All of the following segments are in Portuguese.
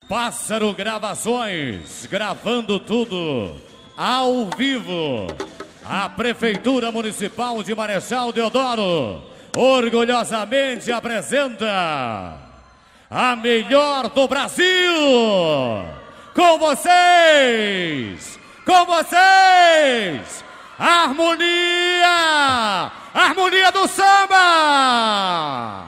Pássaro Gravações, gravando tudo ao vivo. A Prefeitura Municipal de Marechal Deodoro orgulhosamente apresenta a melhor do Brasil. Com vocês, Harmonia, Harmonia do Samba.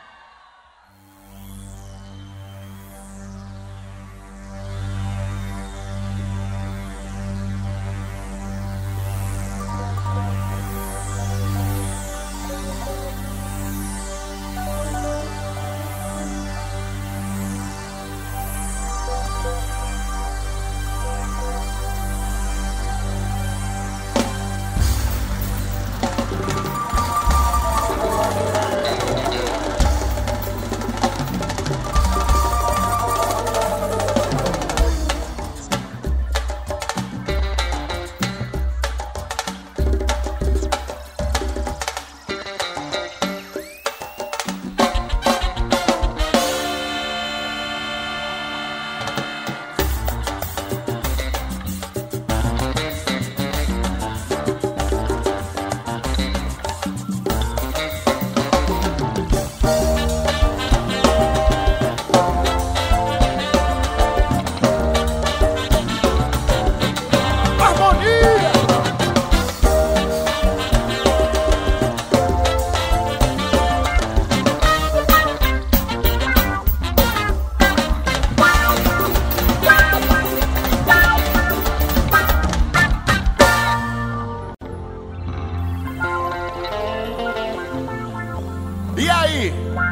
E aí?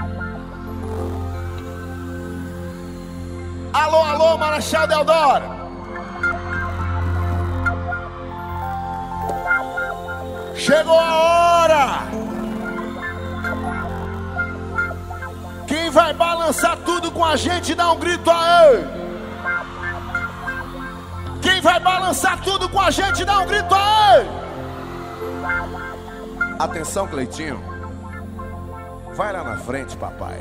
Alô, alô, Marechal Deodoro. Chegou a hora. Quem vai balançar tudo com a gente, dá um grito aí. Quem vai balançar tudo com a gente, dá um grito aí. Atenção, Cleitinho. Vai lá na frente, papai.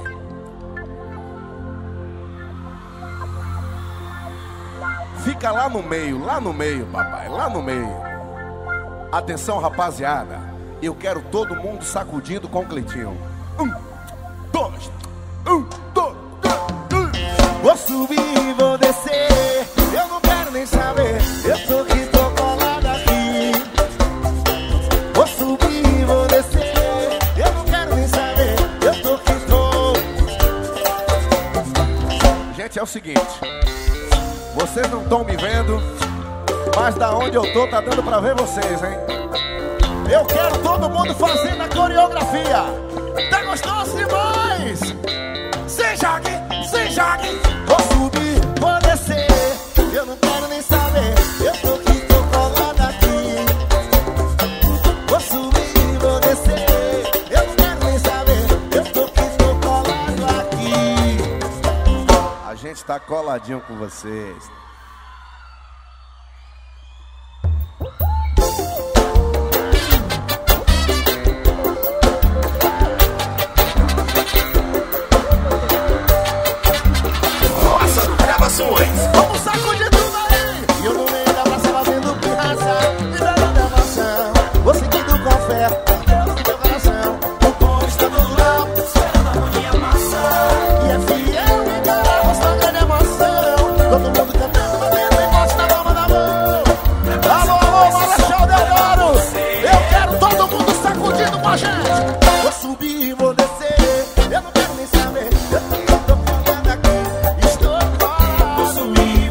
Fica lá no meio, papai, lá no meio. Atenção, rapaziada. Eu quero todo mundo sacudindo com o Cleitinho. 1, 2, 1, 2, 3. Vou subir, vou descer. Eu não quero nem saber. Eu tô aqui, tô colado aqui. Vou subir, vou descer. Eu não quero nem saber. Eu tô aqui, tô. Gente, é o seguinte. Vocês não estão me vendo, mas da onde eu tô tá dando pra ver vocês, hein? Eu quero todo mundo fazendo a coreografia. Tá gostoso demais! Se jogue, se jogue. Vou subir, vou descer. Eu não quero nem saber. Eu tô aqui, tô colado aqui. Vou subir, vou descer. Eu não quero nem saber. Eu tô aqui, tô colado aqui. A gente tá coladinho com vocês. Vamos sacudir tudo aí. E eu no meio da praça fazendo pirraça. Me dando emoção. Vou seguindo com fé. Deus do meu coração. O povo está do lado, esperando a harmonia passar. E é fiel, me dá uma grande emoção. Todo mundo cantando, batendo e mostra na palma da mão. Alô, alô, Marechal Deodoro. Eu quero todo mundo sacudindo com a gente. Vou subir, vou descer. Eu não quero nem saber. Eu tô colado aqui. Estou colado. Vou subir.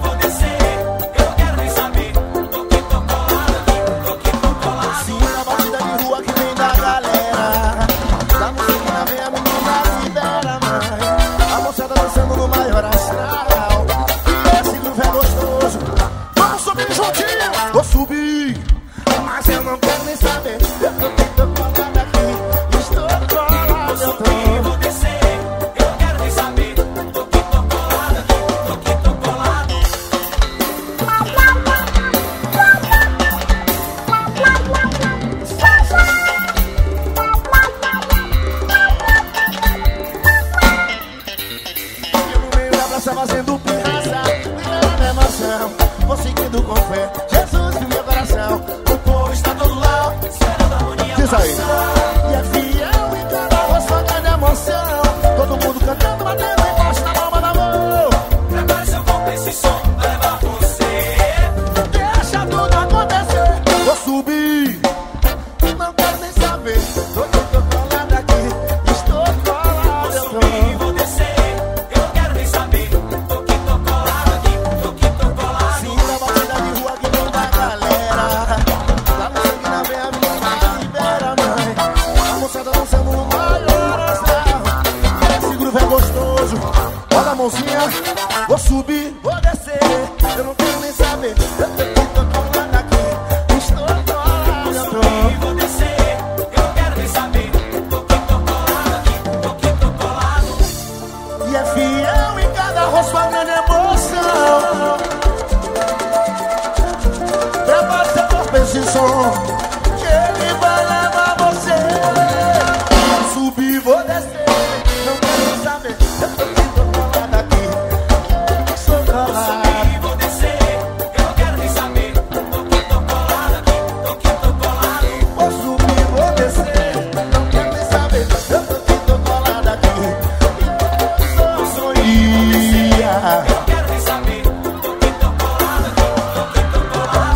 massa, liberando a emoção. Vou seguindo com fé, Jesus no meu coração. O povo está todo lá, esperando a harmonia. Diz aí. E é fiel em cada voz, só grande emoção. Todo mundo cantando, batendo embaixo na palma da mão. Prepare seu corpo, esse som vai levar você. Deixa tudo acontecer. Vou subir, não quero nem saber. Tô colado aqui, estou colado. Vou subir e vou descer, eu quero nem saber. Tô colado aqui, tô colado. Sim, na batida de rua que vem da galera. Tá no sangue na veia, minha libera, mãe. A moçada dançando no maior astral. Esse groove é gostoso. Olha a mãozinha. Vou subir, vou descer. Eu não quero nem saber. Eu tô colado aqui, estou colado. Vou subir e vou descer, eu quero nem saber. Tô colado aqui, tô colado. E é fiel em cada rosto, a grande emoção. Prepara seu corpo, esse som, que ele vai levar você. Vou subir, vou descer, não quero nem saber. Eu tô colado aqui, estou Vou colado. subir e vou descer, eu quero nem saber. Tô colado aqui, tô colado. Vou subir, vou descer, não quero nem saber. Eu tô colado aqui, Vou subir e vou descer, eu quero nem saber. Tô colado aqui, tô colado.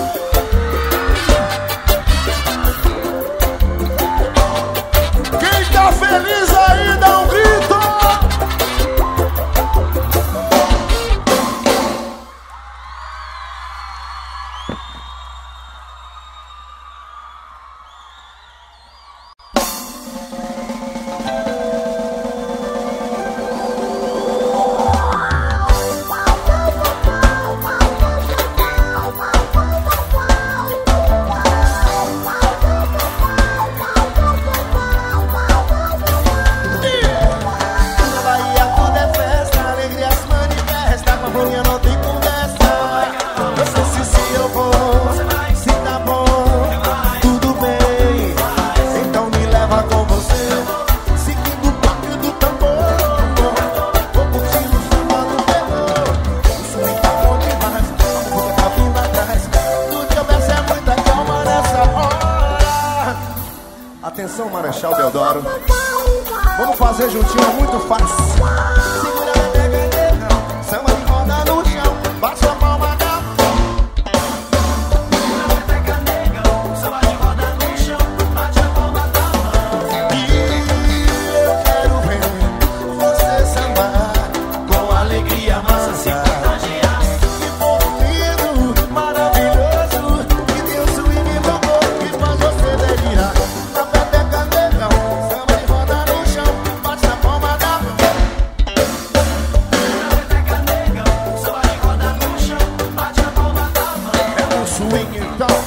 Quem tá feliz aí, dá um grito! Na Bahia tudo é festa, a alegria se manifesta. Com a mulher não tem conversa. Eu sei se eu vou, se tá bom, tudo bem. Então me leva com você, seguindo o toque do tambor. Vou curtir o samba do terror. O swing tá bom demais, a música tá vindo atrás. Tudo que eu peço é muita calma nessa hora. Atenção, Marechal Deodoro. Vamos fazer juntinho, é muito fácil. Segura a pegadinha, samba de roda no chão, bate a palma da mão. Samba de roda no chão, bate a palma da mão. E eu quero ver você sambar com alegria mansa. Que povo lindo, maravilhoso, que Deus swing no corpo que faz você delirar. Na pepeca negão, samba de roda no chão, bate a palma da mão. Samba de roda no chão, bate a palma da mão. É um swing então.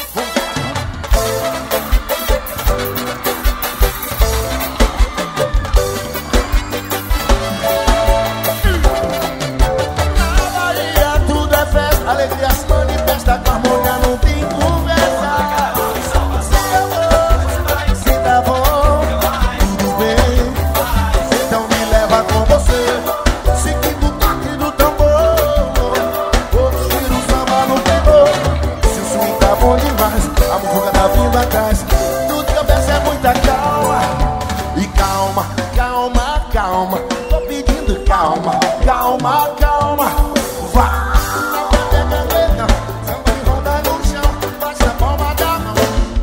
Na Bahia tudo é festa, alegria se manifesta, com harmonia não tem conversa. Se tá bom, tudo bem, então me leva com você, seguindo o toque do tambor. Vou curtir o samba no terror. Se o swing tá bom demais, a muvuca tá vindo atrás. Tudo que eu peço é muita calma. E calma, calma, calma. Tô pedindo calma, calma, calma. Vá. Samba de roda no chão, bate a palma da mão.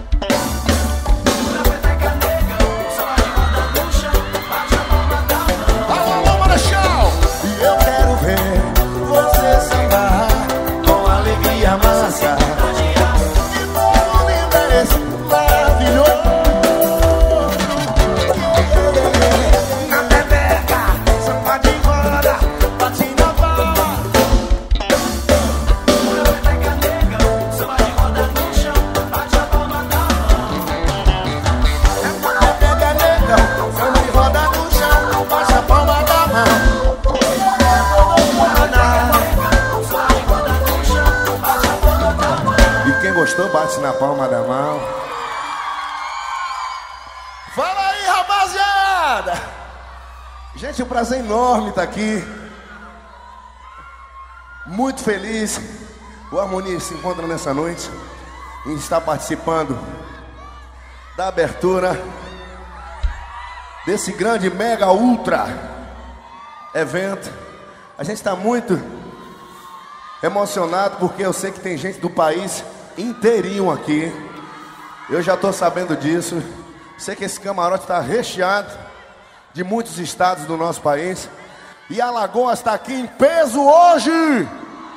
Samba de roda no chão, bate a palma da mão. Alô, Marechal! E eu quero ver você sambar com alegria mansa. Que povo lindo é esse, maravilhoso. Na pepeca, samba de roda, bate na palma. Samba de roda no chão, bate a palma da mão. Pepeca negão, samba de roda no chão, bate a palma da mão. E quem gostou, bate na palma da mão. Fala aí, rapaziada! Gente, um prazer enorme estar aqui. Muito feliz. O Harmonia se encontra nessa noite e está participando da abertura desse grande mega ultra evento. A gente está muito emocionado porque eu sei que tem gente do país inteirinho aqui. Eu já estou sabendo disso. Sei que esse camarote está recheado de muitos estados do nosso país. E Alagoas está aqui em peso hoje.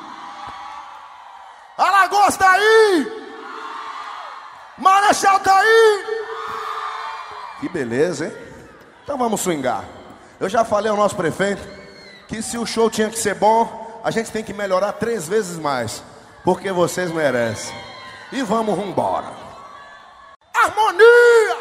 Alagoas está aí. Marechal está aí. Que beleza, hein? Então vamos swingar. Eu já falei ao nosso prefeito que se o show tinha que ser bom, a gente tem que melhorar 3 vezes mais, porque vocês merecem. E vamos embora. Harmonia!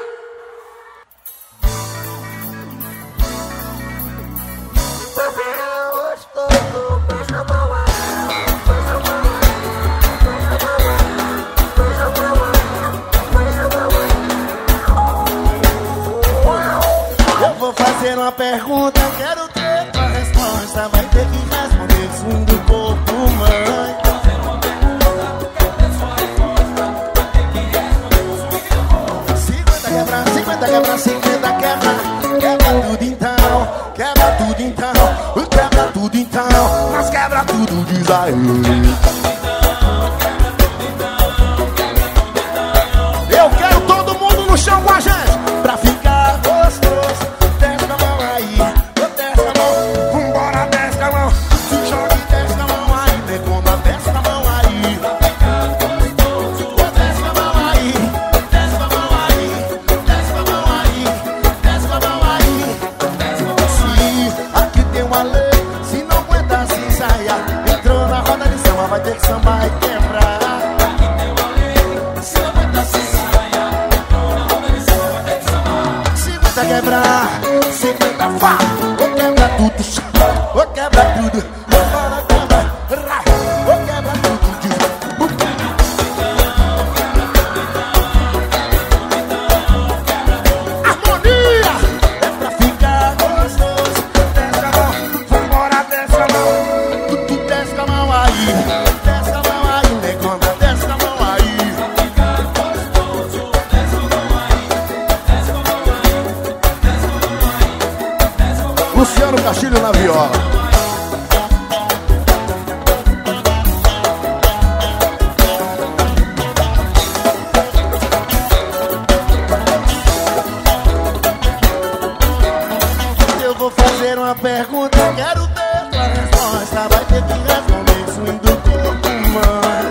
Eu vou fazer uma pergunta, quero ter tua resposta. Vai ter que responder swing do corpo, mãe. Quebra, 50 quebra, quebra tudo então, quebra tudo então, quebra tudo então, mas quebra tudo, diz aí. Eu quero todo mundo no chão com a gente, pra ficar gostoso. Desce a mão aí, desce a mão, vambora, desce a mão, jogue, desce a mão aí, negona, desce a mão aí. Desce a mão aí, desce a mão aí, desce a mão aí, desce a mão aí. Se aqui tem uma lei, se não aguenta se ensaiar, entrou na roda de samba, vai ter que sambar e quebrar. Aqui tem uma lei, se não aguenta se ensaiar, entrou na roda de samba, vai ter que sambar. 50 quebrar, 50 fá, ou quebra tudo, ou quebra tudo, agora quebra, ou quebra tudo, diz. Harmonia é pra ficar gostoso. Desce a mão, vambora, desce a mão, tu desce a mão aí, desce a mão aí, negona, desce a mão aí. Luciano Castilho na viola. Eu vou fazer uma pergunta, quero ter tua resposta. Vai ter que responder swing do corpo, mãe.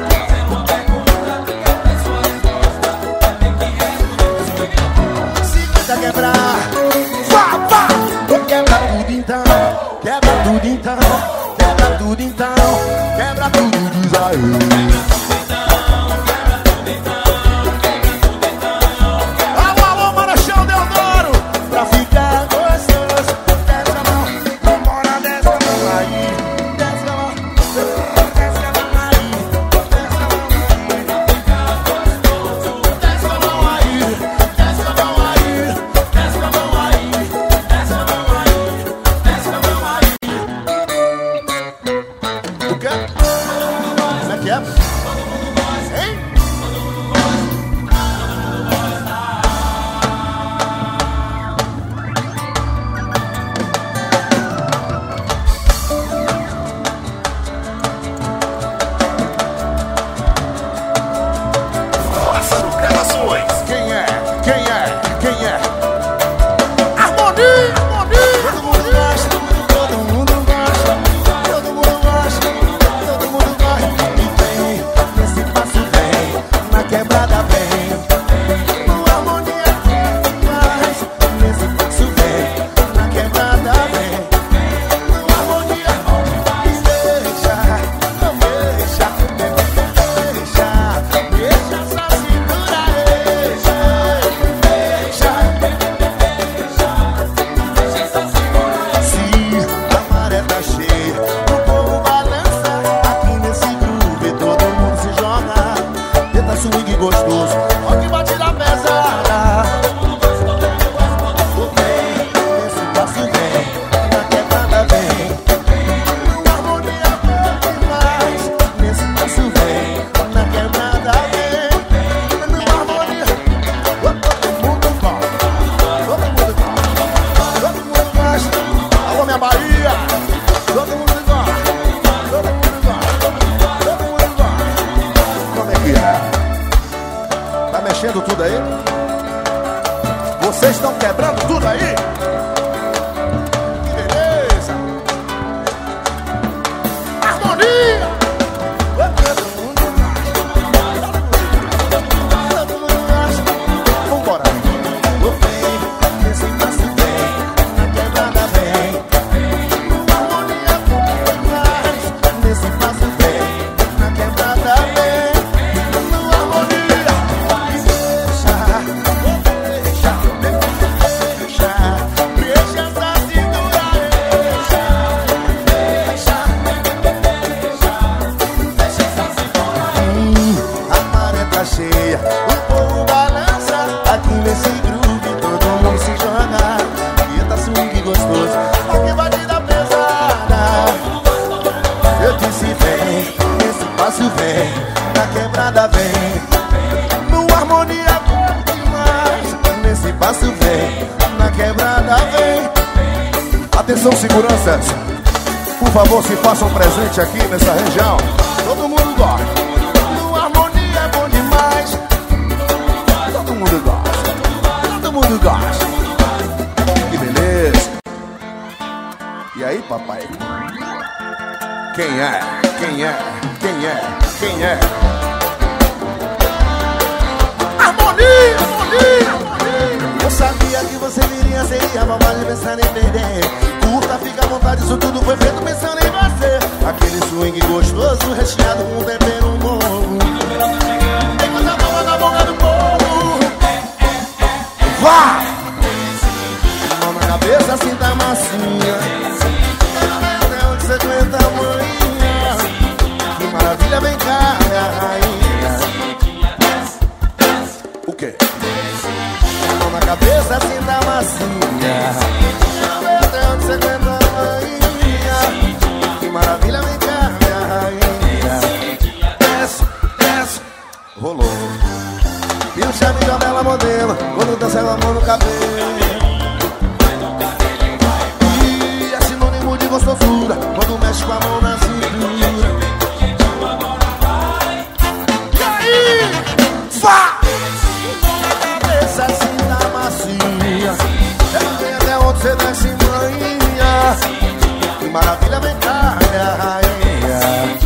50 quebrar, vá, vá, quebra tudo então, quebra tudo então, quebra tudo então, quebra tudo, diz aí. Alô, alô, Marechal Deodoro, pra ficar gostoso. Desce a mão, vambora, desce a mão aí, desce a mão, desce a mão aí, desce a mão aí, desce a mão aí, desce a mão aí, desce a mão aí, desce a mão aí, desce a mão aí. O quê? Como é que é? Hein? Quem é? Quem é? Quem é? Harmonia! Harmonia! Todo mundo gosta, todo mundo gosta, todo mundo gosta, todo mundo gosta. E tem quebrando tudo aí? Vocês estão quebrando tudo aí? Que beleza! Harmonia! Vambora! O bem, esse passo vem, na quebrada vem. Harmonia mais, nesse passo vem, na quebrada vem. No harmonia, deixa essa cintura, a maré tá cheia, o povo balança. Aqui nesse groove todo mundo se joga. E tá swing gostoso, aqui batida pesada. Eu disse vem, nesse passo vem, na quebrada vem. No harmonia demais, nesse passo vem, na quebrada vem. Atenção, seguranças, por favor, se façam presente aqui nessa região. Todo mundo gosta. No harmonia é bom demais. Todo mundo gosta. Todo mundo gosta. Que beleza. E aí, papai? Quem é? Quem é? Quem é? Quem é? Harmonia! Harmonia! Eu sabia que você viria, seria babado de pensar em perder. Curta, fica à vontade, isso tudo foi feito pensando em você. Aquele swing gostoso, recheado com tempero novo. Tem coisa nova na boca do povo. Vá! Mão na cabeça, assim tá massinha. Até onde você aguenta, manhã. Que maravilha, vem cá, minha rainha. O quê? Mão na cabeça, assim tá massinha. Até onde você aguenta, manhã. Que maravilha, vem cá, minha rainha. Desce, desce. Rolou. E o chave de uma bela modelo, quando dança ela a mão no cabelo. E é sinônimo de gostosura, quando mexe com a mão na cintura. E aí? Vá! Cabeça assim tá macia. Eu vem até onde você desce, manhã. Que maravilha, vem cá, minha rainha.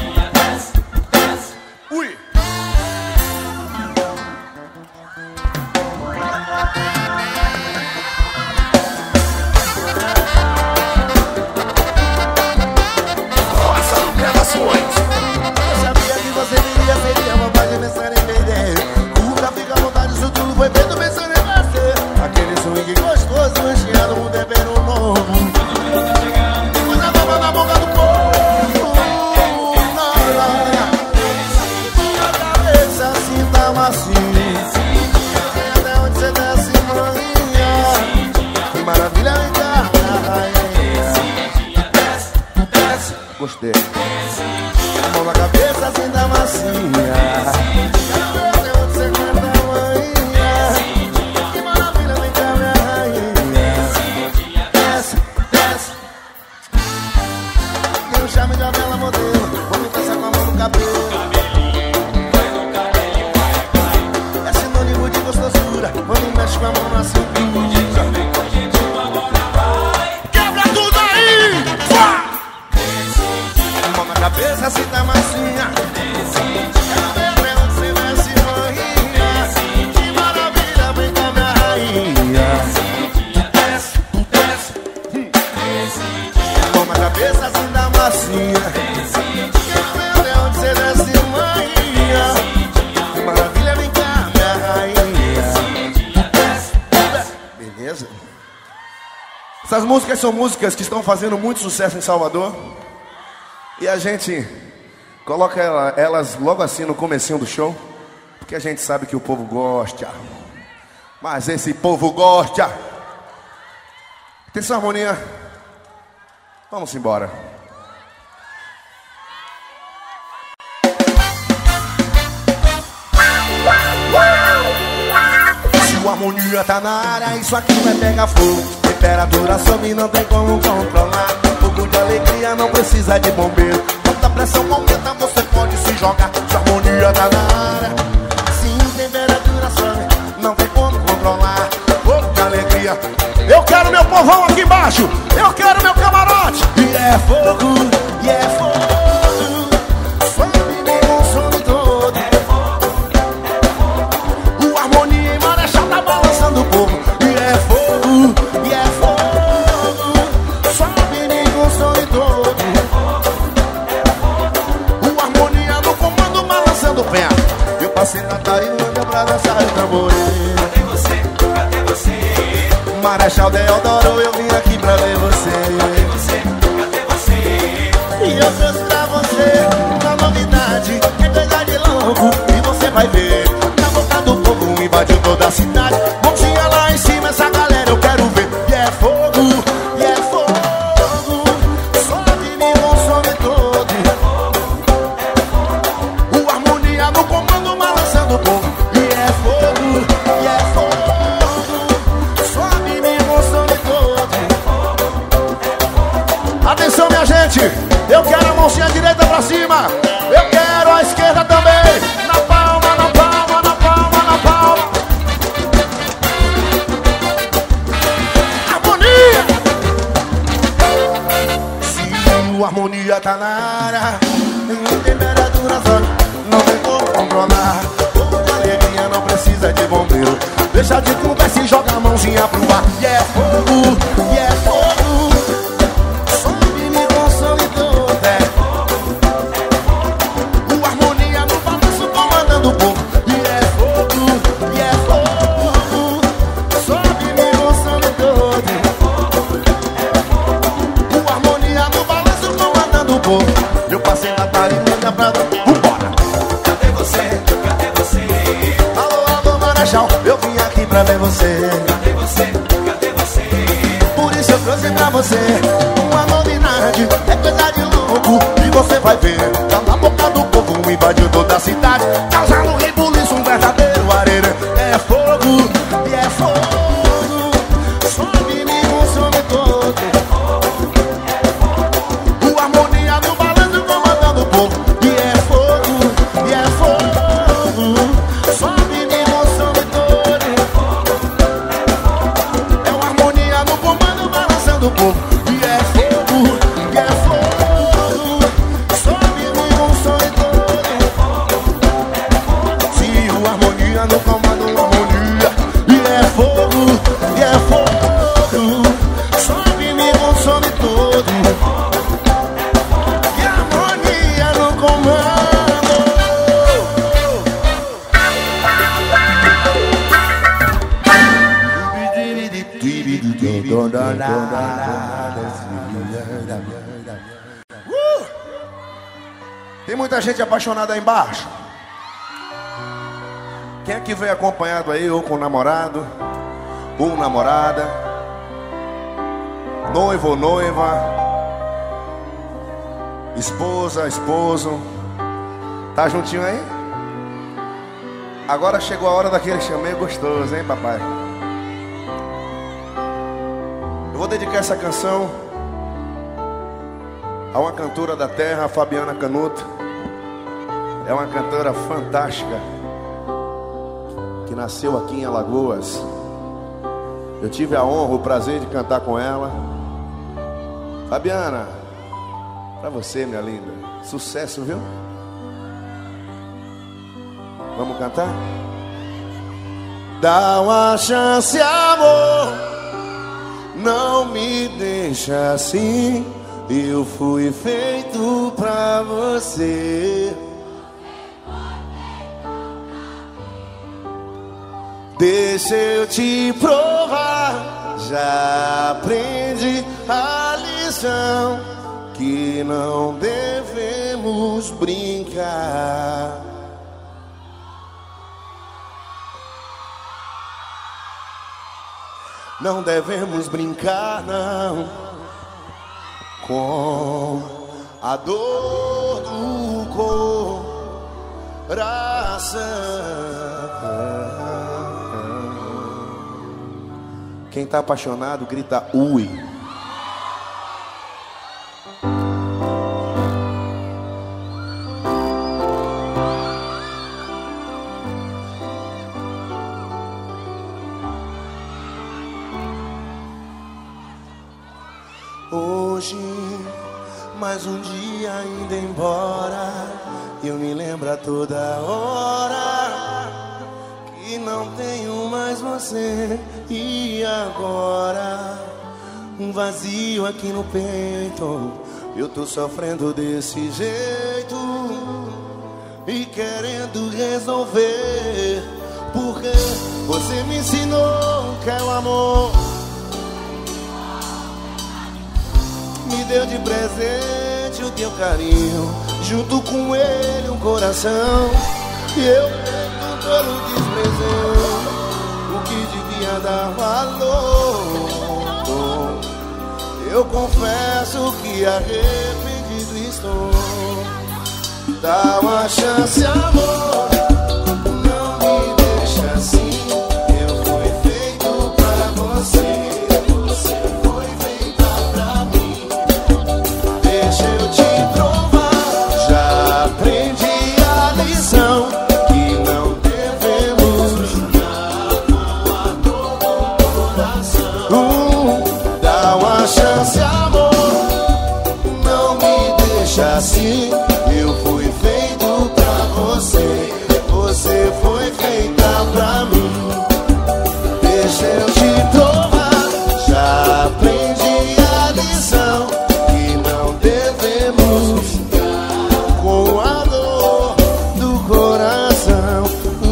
Ui! Eu sabia que você viria, seria uma paz de pensar em perder. Curta, fica à vontade, isso tudo foi feito pensando em você. Aquele swing gostoso, recheado com tempero novo. Tem coisa nova na boca do povo. A cabeça assim tá macia. Até onde você desce, manhã. Que maravilha, vem cá, minha rainha. Desce, gostei. Mão na cabeça, assim tá macia. Até onde você aguenta, manhã. Que maravilha, vem cá, minha rainha. Desce, desce. Tem um charme de uma bela modelo, vamos dançar com a mão no cabelo. É sinônimo de gostosura, quando mexe com a mão na cintura. Quebra tudo aí! Vá! Mão na cabeça, assim tá massinha. Até onde você desce, manhã. Que maravilha, vem cá, minha rainha. Desce, desce. Mão na cabeça, assim tá massinha. Até onde você desce, manhã. Que maravilha, vem cá, minha rainha. Desce, desce. Beleza? Essas músicas são músicas que estão fazendo muito sucesso em Salvador. E a gente coloca elas logo assim no comecinho do show, porque a gente sabe que o povo gosta. Mas esse povo gosta. Atenção, harmonia. Vamos embora. Se o harmonia tá na área, isso aqui vai pegar fogo. Temperatura sobe, não tem como controlar. Fogo de alegria, não precisa de bombeiro. Quando a pressão aumenta, você pode se jogar. Se a harmonia tá na área, sim, temperatura sobe. quero meu povão aqui embaixo. Eu quero meu camarote. E é fogo, e é fogo. Sobe me consome todo. É fogo, é fogo. O Harmonia em Marechal tá balançando o povo. E é fogo, e é fogo. Sobe me consome todo. É fogo, é fogo. O Harmonia no comando balançando o pé. Eu passei na Tailândia pra dançar o tamborim. Cadê você? Cadê você? Marechal Deodoro, eu vim aqui pra ver você. Cadê você? Cadê você? E eu trouxe pra você uma novidade, é coisa de louco, e você vai ver. Na boca do povo invadiu toda a cidade. Mãozinha lá em cima, essa galera eu quero ver. E é fogo, e é fogo. Sobe me consome todo. O Harmonia no comando balançando o povo. E é fogo, e é fogo. Sobe me consome todo. Atenção, minha gente, eu quero a mãozinha direita pra cima. Eu quero a esquerda também. Na palma, na palma, na palma, na palma. Harmonia! Se o Harmonia tá na área, em temperatura zona, não tem como controlar. Povo de alegria não precisa de bombeiro. Deixa de conversa e joga a mãozinha pro ar. E é fogo, e é fogo. Sobe me consome todo. É o Harmonia no balanço comandando o povo. E é fogo, e é fogo. Sobe me consome todo. O Harmonia no balanço comandando o povo. Eu passei na Tailândia pra dar. Vambora! Cadê você? Cadê você? Alô, alô, Marechal, eu vim aqui pra ver você. Cadê você? Cadê você? Por isso eu trouxe pra você uma novidade, é coisa de louco, e você vai ver. Tá na boca do povo, invadiu toda a cidade, causando rebuliço, um verdadeiro areia. É fogo, e é fogo. Sobe me consome todo. O Harmonia no balanço comandando o povo. E é fogo, e é fogo. Sobe me consome todo. É o Harmonia no comando balançando o povo. E é fogo, e é fogo. Sobe me consome todo. Se o Harmonia no comando, Harmonia. E é fogo, e é fogo. Sobe me consome todo. E a Harmonia no comando. Tem muita gente apaixonada aí embaixo. Quem é que veio acompanhado aí, ou com namorado, ou namorada, noivo ou noiva, esposa, esposo? Tá juntinho aí? Agora chegou a hora daquele chamego gostoso, hein, papai? Eu vou dedicar essa canção a uma cantora da terra, a Fabiana Canuto. É uma cantora fantástica que nasceu aqui em Alagoas. Eu tive a honra, o prazer de cantar com ela. Fabiana, pra você, minha linda, sucesso, viu? Vamos cantar? Dá uma chance, amor, não me deixa assim. Eu fui feito pra você. Deixa eu te provar. Já aprendi a lição que não devemos brincar. Não devemos brincar, não, com a dor do coração. Quem tá apaixonado grita ui. mais um dia indo embora. Eu me lembro a toda hora que não tenho mais você. E agora, um vazio aqui no peito. Eu tô sofrendo desse jeito e querendo resolver. Porque você me ensinou que é o amor, me deu de presente o teu carinho, junto com ele um coração. E eu com todo desprezei o que devia dar valor. Eu confesso que arrependido estou. Dá uma chance, amor, não me deixa assim. Eu fui feito pra você, você foi feita pra mim. Deixa eu te provar, já aprendi a lição, que não devemos jogar com a dor do coração. Dá uma chance, amor, não me deixa assim. Eu fui feito pra você, você foi feita pra mim. Deixa eu te provar, já aprendi a lição, que não devemos ficar com a dor do coração.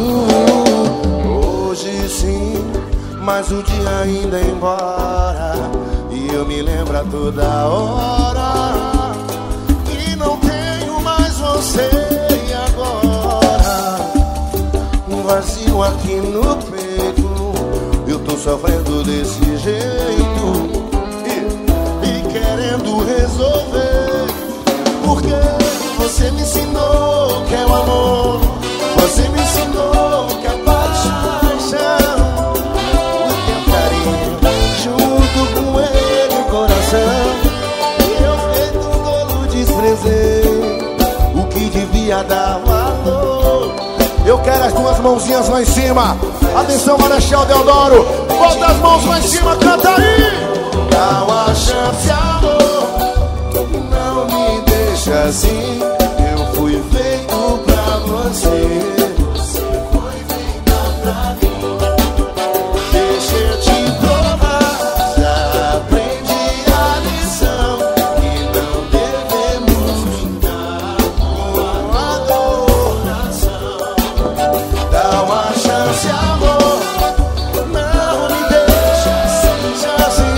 Hoje sim, mas o dia ainda é embora. E eu me lembro a toda hora que não tenho mais você. E agora, um vazio aqui no peito. Eu tô sofrendo desse jeito e querendo resolver. Porque você me ensinou que é o amor, você me ensinou que é a paixão, o teu carinho, junto com ele o coração. E eu feito um tolo desprezei o que devia dar valor. Eu quero as duas mãozinhas lá em cima. Atenção, Marechal Deodoro, bota as mãos lá em cima, canta aí. Dá uma chance, amor, não me deixa assim. Eu fui feito pra você, você foi feita pra mim. Deixa eu te provar, já aprendi a lição, que não devemos ficar com a dor do coração. Dá uma chance, amor, não me deixa assim.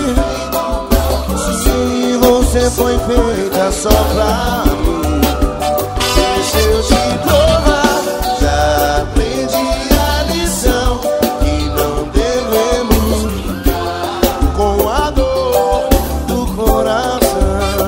Se você foi feita só pra mim, deixa eu te provar, já aprendi a lição, que não devemos ficar com a dor do coração.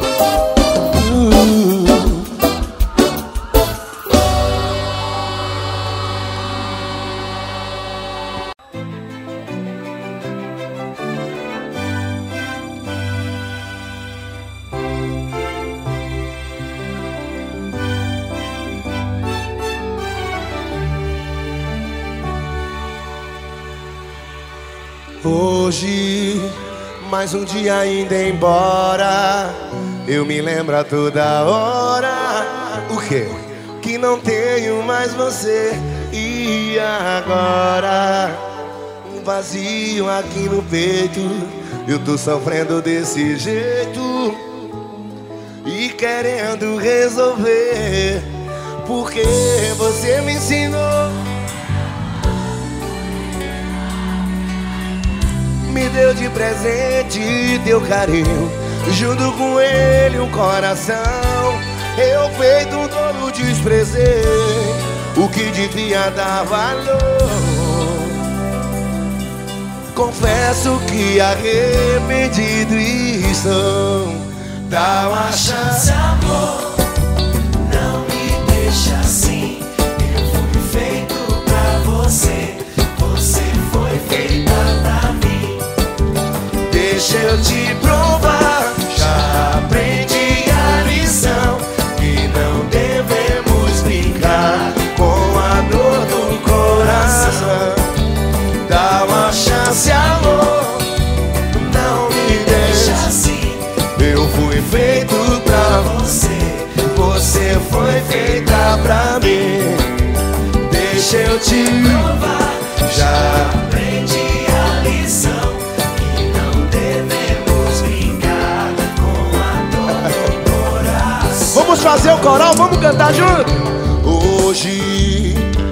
Hoje, mais um dia indo embora. Eu me lembro a toda hora. O quê? Que não tenho mais você. E agora, um vazio aqui no peito. Eu tô sofrendo desse jeito e querendo resolver. Porque você me ensinou, me deu de presente teu carinho, junto com ele um coração. Eu feito um tolo desprezei o que devia dar valor. Confesso que arrependido estou. Dá uma chance, amor, Não me deixa assim. Eu fui feito pra você, você foi feita pra mim. deixa eu te provar, já aprendi a lição, que não devemos brincar com a dor do coração. Dá uma chance, amor, não me deixa assim. Eu fui feito eu te provar. Já aprendi a lição que não devemos brincar com a dor do coração. Vamos fazer o coral, vamos cantar junto? Hoje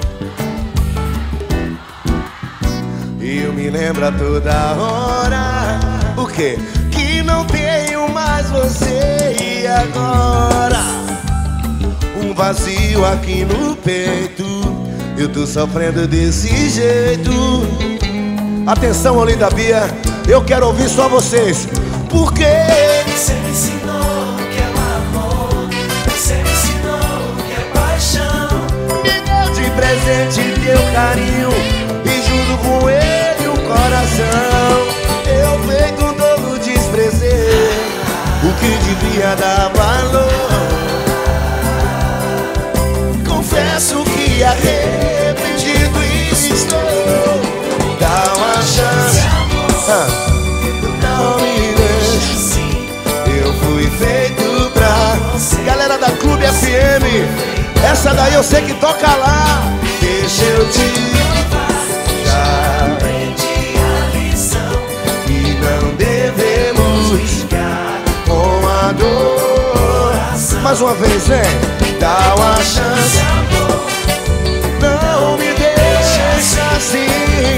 eu me lembro a toda hora. O quê? Que não tenho mais você. E agora? Um vazio aqui no peito. Eu tô sofrendo desse jeito. Atenção, Olinda Bia, eu quero ouvir só vocês. Por quê? Você me ensinou que é o amor, você me ensinou que é paixão. Me deu de presente teu carinho e junto com ele o coração. Eu feito todo desprezei o que devia dar valor. Confesso que arrependido estou. Dá uma chance, não me deixe assim. Eu fui feito pra você. Galera da Clube FM, essa daí eu sei que toca lá. Deixa eu te provar. Já aprendi a lição que não devemos brincar com a dor. Mais uma vez, vem. Dá uma chance, não me deixa assim.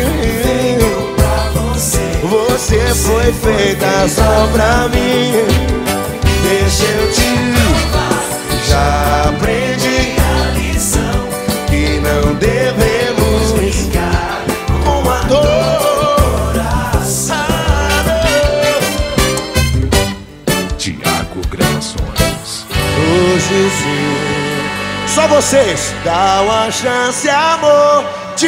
Você foi feita só pra mim. Deixa eu te já aprendi a lição que não devemos brincar com a dor. Tiago Gravações. Hoje sim, só vocês. Dá uma chance, amor.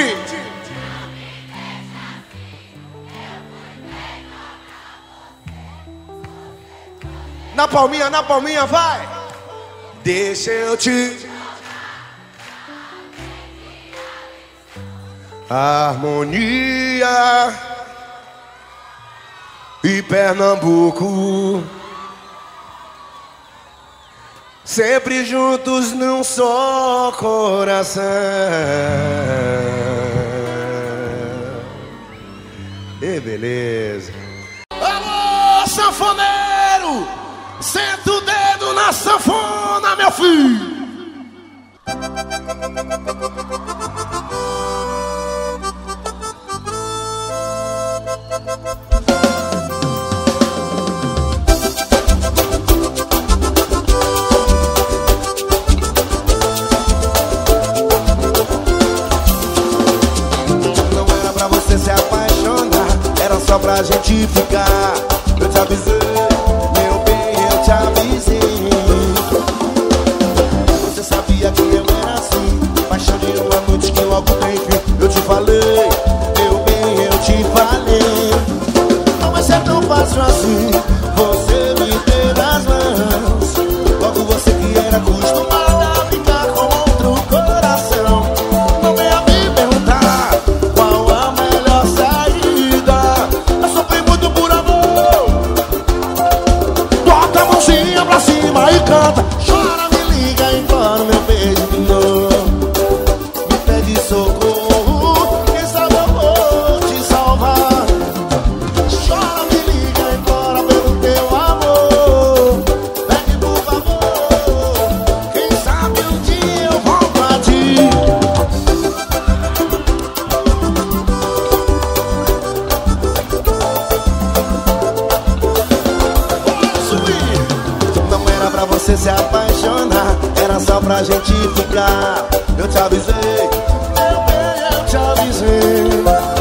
Na palminha, vai. Deixa eu te. Harmonia e Pernambuco, sempre juntos num só coração. E beleza. Alô, sanfoneiro, senta o dedo na sanfona, meu filho. Se apaixonar, era só pra gente ficar. Eu te avisei, meu bem, eu te avisei. Você sabia que eu era assim, paixão de uma noite que logo tem fim. Eu te falei, meu bem, eu te falei. Não vai ser tão fácil assim, você me ter nas mãos. Logo você que era acostumada a brincar com outro coração. Não venha me perguntar qual a melhor saída. Eu sofri muito por amor. Bota a mãozinha pra cima e canta. Chora, me liga, implora meu beijo de novo. Me pede socorro, quem sabe eu vou te salvar. Chora, me liga, implora pelo teu amor. Pede por favor, quem sabe um dia eu volto a ti. Não era pra você se apaixonar, era só pra gente ficar. Eu te avisei, meu bem, eu te avisei.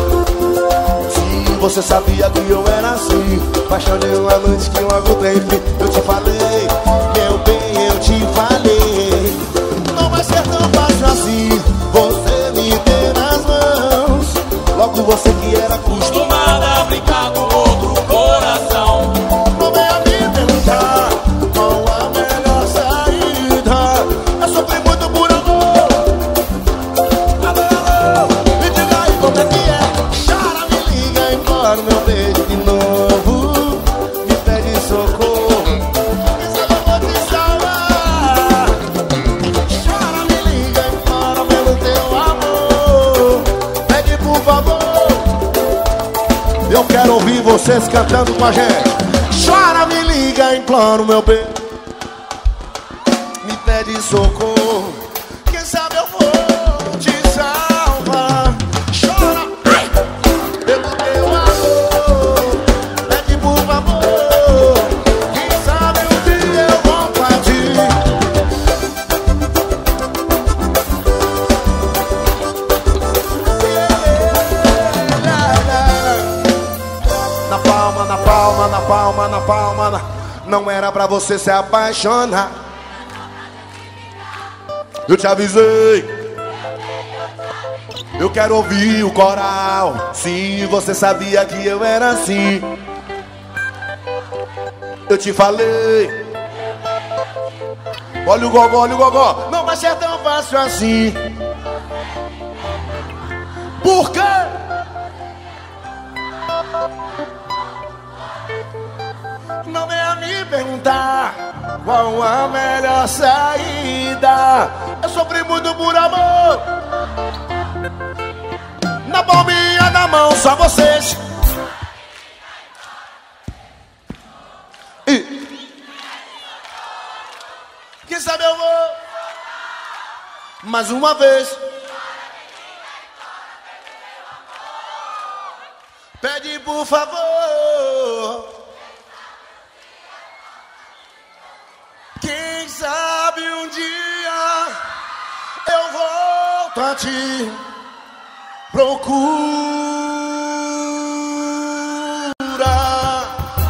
Se você sabia que eu era assim, paixão de uma noite que logo tem fim. Eu te falei, meu bem, eu te falei. Não vai ser tão fácil assim, você me ter nas mãos. Logo você que era acostumada a brincar com outro coração. Não venha me perguntar qual a melhor saída. Eu sofri muito por amor. Me diga aí como é que é. Chora, me liga, implora meu beijo de novo. Me pede socorro. vocês cantando com a gente. Chora, me liga, implora o meu bem. Me pede socorro, quem sabe eu vou te salvar. Chora, pelo teu amor, pede por favor. Quem sabe um dia eu vou partir. Na palma, na palma, na palma, na palma. Não era pra você se apaixonar. Eu te avisei. Eu quero ouvir o coral. Sim, você sabia que eu era assim. Eu te falei. Olha o gogó, olha o gogó. Não vai ser tão fácil assim. Por quê? Não venha me perguntar qual a melhor saída. Eu sofri muito por amor. Na palminha da mão, só vocês. E quem sabe eu vou mais uma vez. Pede por favor. Quem sabe um dia eu volto a te procurar.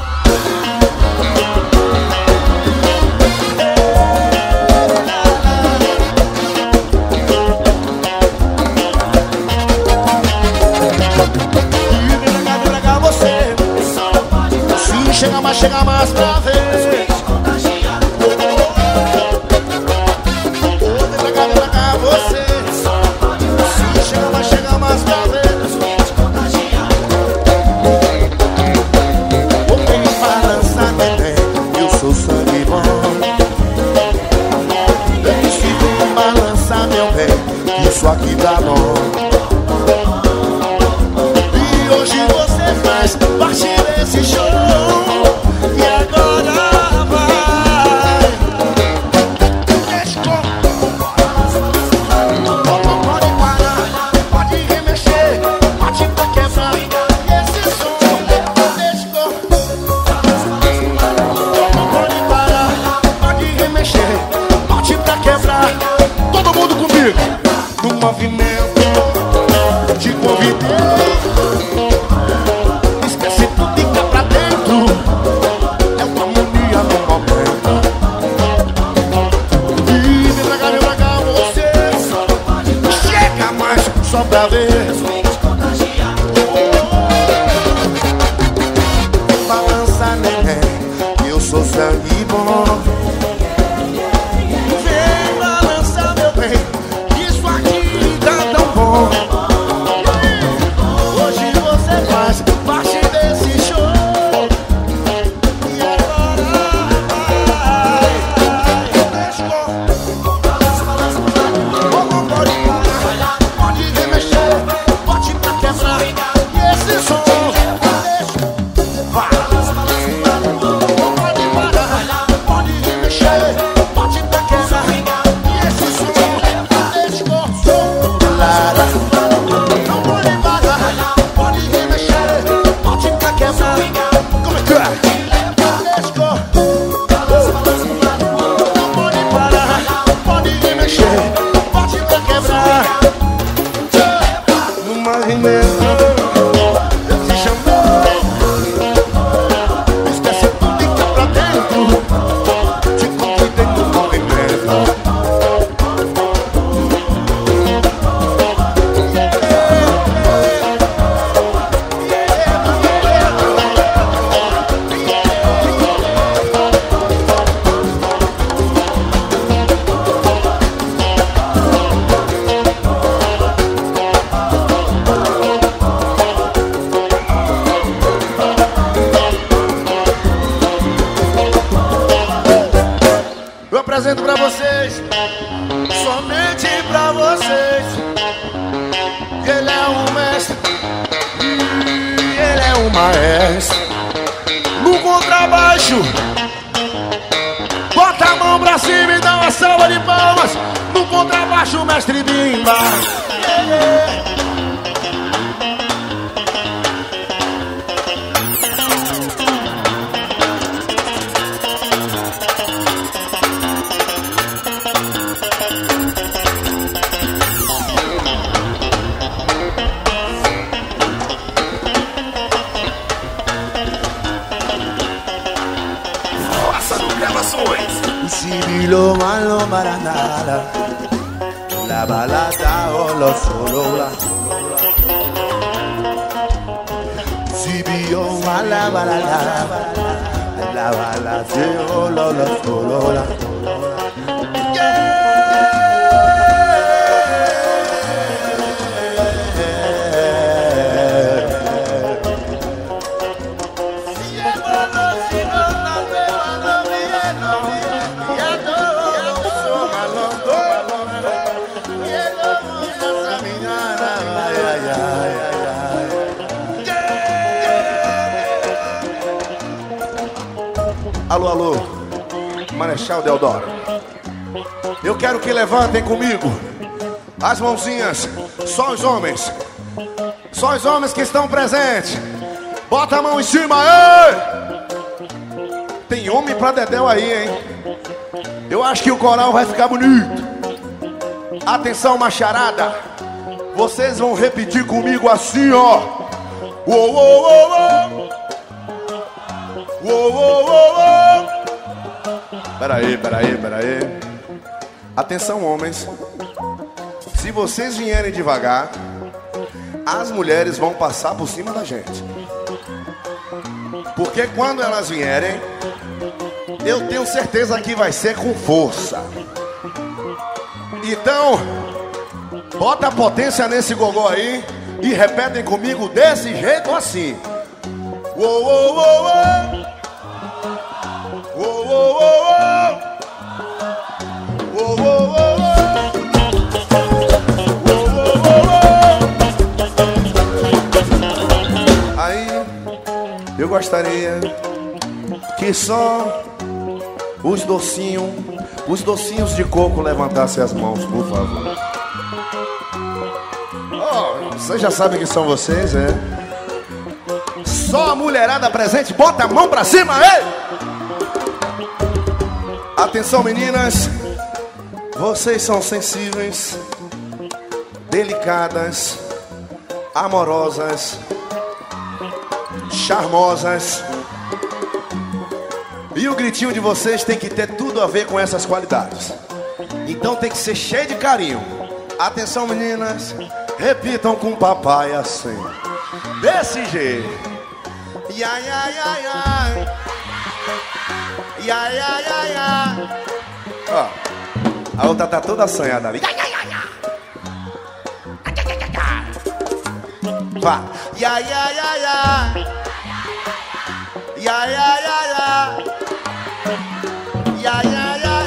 E vem pra você. Se chega mais pra ver. Isso aqui dá bom. E hoje você faz parte desse show. E agora vai. Deixa eu... Pode parar, pode remexer, pode pra quebrar. E esse som, deixa eu... Pode parar, pode remexer, pode pra quebrar. Todo mundo comigo. No movimento, te convidei. Esquece tudo e cá pra dentro. É uma harmonia no momento. E vem pra cá você. Chega mais só pra ver. Balança, neném, eu sou sangue bom. Hoje você faz parte desse show. E agora vai. Deixa eu... Pode parar, pode remexer, pode pra quebrar. E esse som, deixa... Vai. Pode parar, pode remexer, pode pra quebrar. E esse som, deixa eu... Lara. Apresento pra vocês, somente pra vocês. Ele é um mestre, ele é um maestro. gancho. Bota a mão pra cima e dá uma salva de palmas. No contrabaixo, mestre Bimba. Sibilo malo maranada, la balada o lo solo. Sibilo mala balada, la balada o lo solo. Alô, alô, Marechal Deodoro. Eu quero que levantem comigo as mãozinhas, só os homens que estão presentes. Bota a mão em cima, ei! Tem homem pra dedéu aí, hein? Eu acho que o coral vai ficar bonito. Atenção, macharada. Vocês vão repetir comigo assim, ó. Uou, uou, uou, uou. Uou, uou, uou, uou. Peraí. Atenção, homens. Se vocês vierem devagar, as mulheres vão passar por cima da gente. Porque quando elas vierem, eu tenho certeza que vai ser com força. Então, bota a potência nesse gogó aí e repetem comigo desse jeito assim. Uou, uou, uou, uou. Uou, uou, uou, uou. Uou, uou, uou, uou. Uou, uou, uou, uou. Aí, eu gostaria que só os docinhos de coco levantassem as mãos, por favor. Oh, vocês já sabem que são vocês, é? Só a mulherada presente, bota a mão pra cima, ei! Atenção, meninas. Vocês são sensíveis, delicadas, amorosas, charmosas. E o gritinho de vocês tem que ter tudo a ver com essas qualidades. Então tem que ser cheio de carinho. Atenção, meninas. Repitam com o papai assim. Desse jeito. Iai, ai, ai, ai. Iai, ai, ai, ai. Ó, a outra tá toda assanhada ali. Iai, ai, ai, ai. Vá. Iai, ai, ai, ai. Iai, ai, ai, ai. Iai, ai, ai, ai.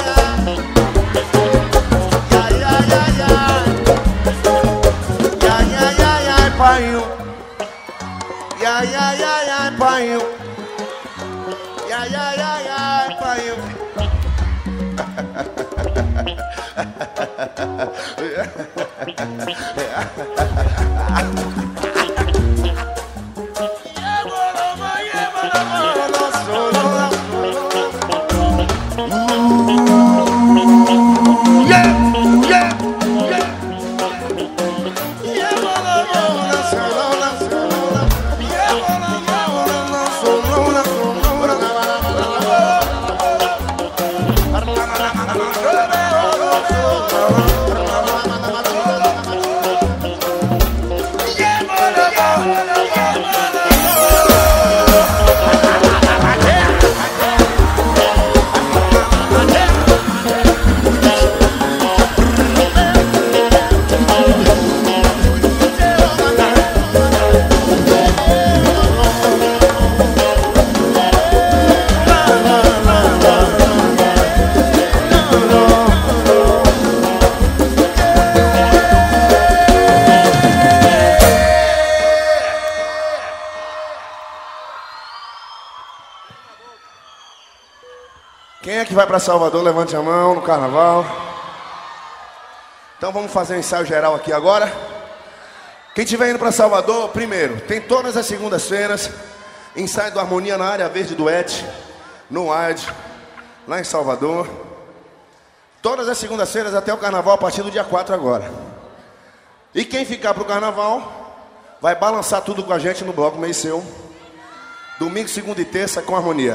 Iai, ai, ai, ai. Iai, ai, ai, ai, pai. Iai, ai, ai, ai, pai. Iai, ai, ai, ai, pai. que vai pra Salvador, levante a mão no carnaval. Então vamos fazer um ensaio geral aqui agora. Quem estiver indo pra Salvador, primeiro, tem todas as segundas-feiras ensaio do Harmonia na área verde do Et, no AD, lá em Salvador. Todas as segundas-feiras até o carnaval a partir do dia 4 agora. E quem ficar pro carnaval vai balançar tudo com a gente no bloco Meio Seu. Domingo, segunda e terça com Harmonia.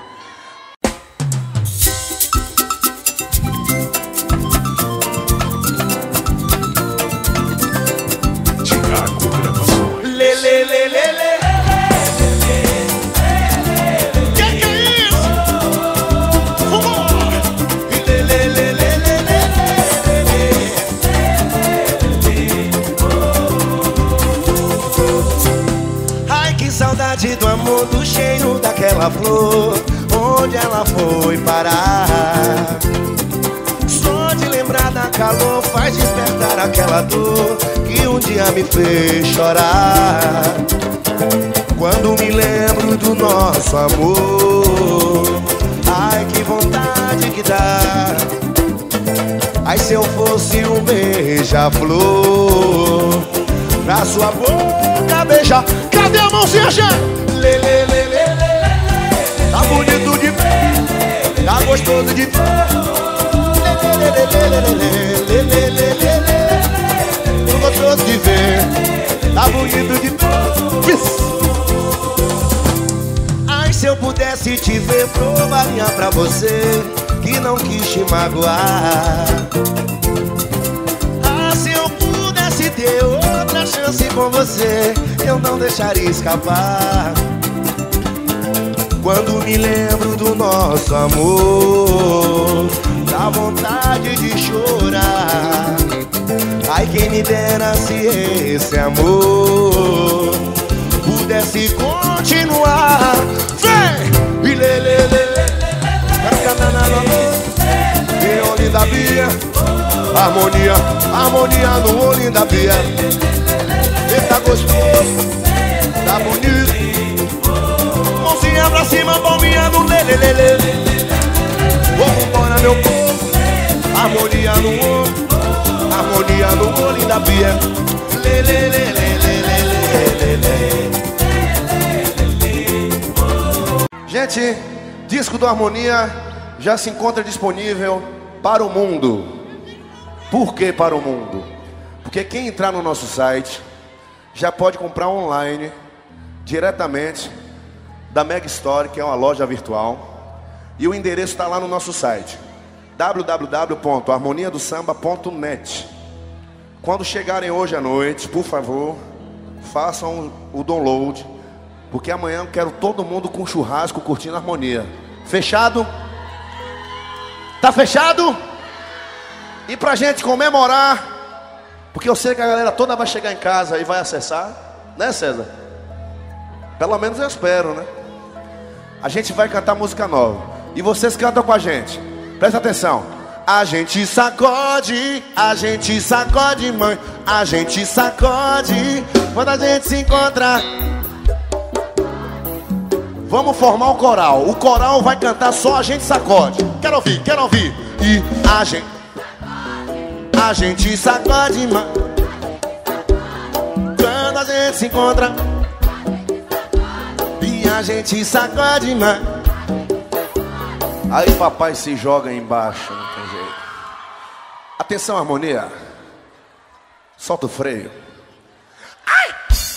Do amor, do cheiro daquela flor, onde ela foi parar. Só de lembrar da calor faz despertar aquela dor que um dia me fez chorar. Quando me lembro do nosso amor, ai que vontade que dá. Ai se eu fosse um beija-flor, pra sua boca beijar. Cadê a mãozinha, gente? Lê, lê, lê, lê, lê, lê. Tá bonito de ver, tá gostoso de ver. Lê, lê, lê, lê, lê, lê, lê, lê, lê, lê. Tá gostoso de ver, tá bonito de ver. Ai, se eu pudesse te ver, provaria pra você que não quis te magoar. Ah, se eu pudesse ter outra chance com você, eu não deixaria escapar. Quando me lembro do nosso amor, dá vontade de chorar. Ai, quem me dera se esse amor pudesse continuar. Vem! E lê, lê, lê, lê. Quero cantar na amor. E olho da Bia. Harmonia, harmonia no olho da Bia. Ele tá gostoso, tá bonito. Mãozinha pra cima, palminha no lê, lê, lê, lê. Vamos embora, meu povo. Harmonia no olho, harmonia no olho da Bia. Lê, lê, lê, lê, lê, lê, lê, lê. Gente, disco do Harmonia já se encontra disponível para o mundo. Por que para o mundo? Porque quem entrar no nosso site já pode comprar online, diretamente da Mega Store, que é uma loja virtual. E o endereço está lá no nosso site, www.harmoniadosamba.net. Quando chegarem hoje à noite, por favor, façam o download, porque amanhã eu quero todo mundo com churrasco curtindo a Harmonia. Fechado? Tá fechado? E pra gente comemorar, porque eu sei que a galera toda vai chegar em casa e vai acessar, né, César? Pelo menos eu espero, né? A gente vai cantar música nova e vocês cantam com a gente. Presta atenção. A gente sacode, mãe. A gente sacode quando a gente se encontra. Vamos formar um coral. O coral vai cantar só a gente sacode. Quero ouvir, quero ouvir. E a gente sacode, mãe. Quando a gente se encontra. E a gente sacode, mãe. Aí papai se joga embaixo, não tem jeito. Atenção, Harmonia. Solta o freio. Ai!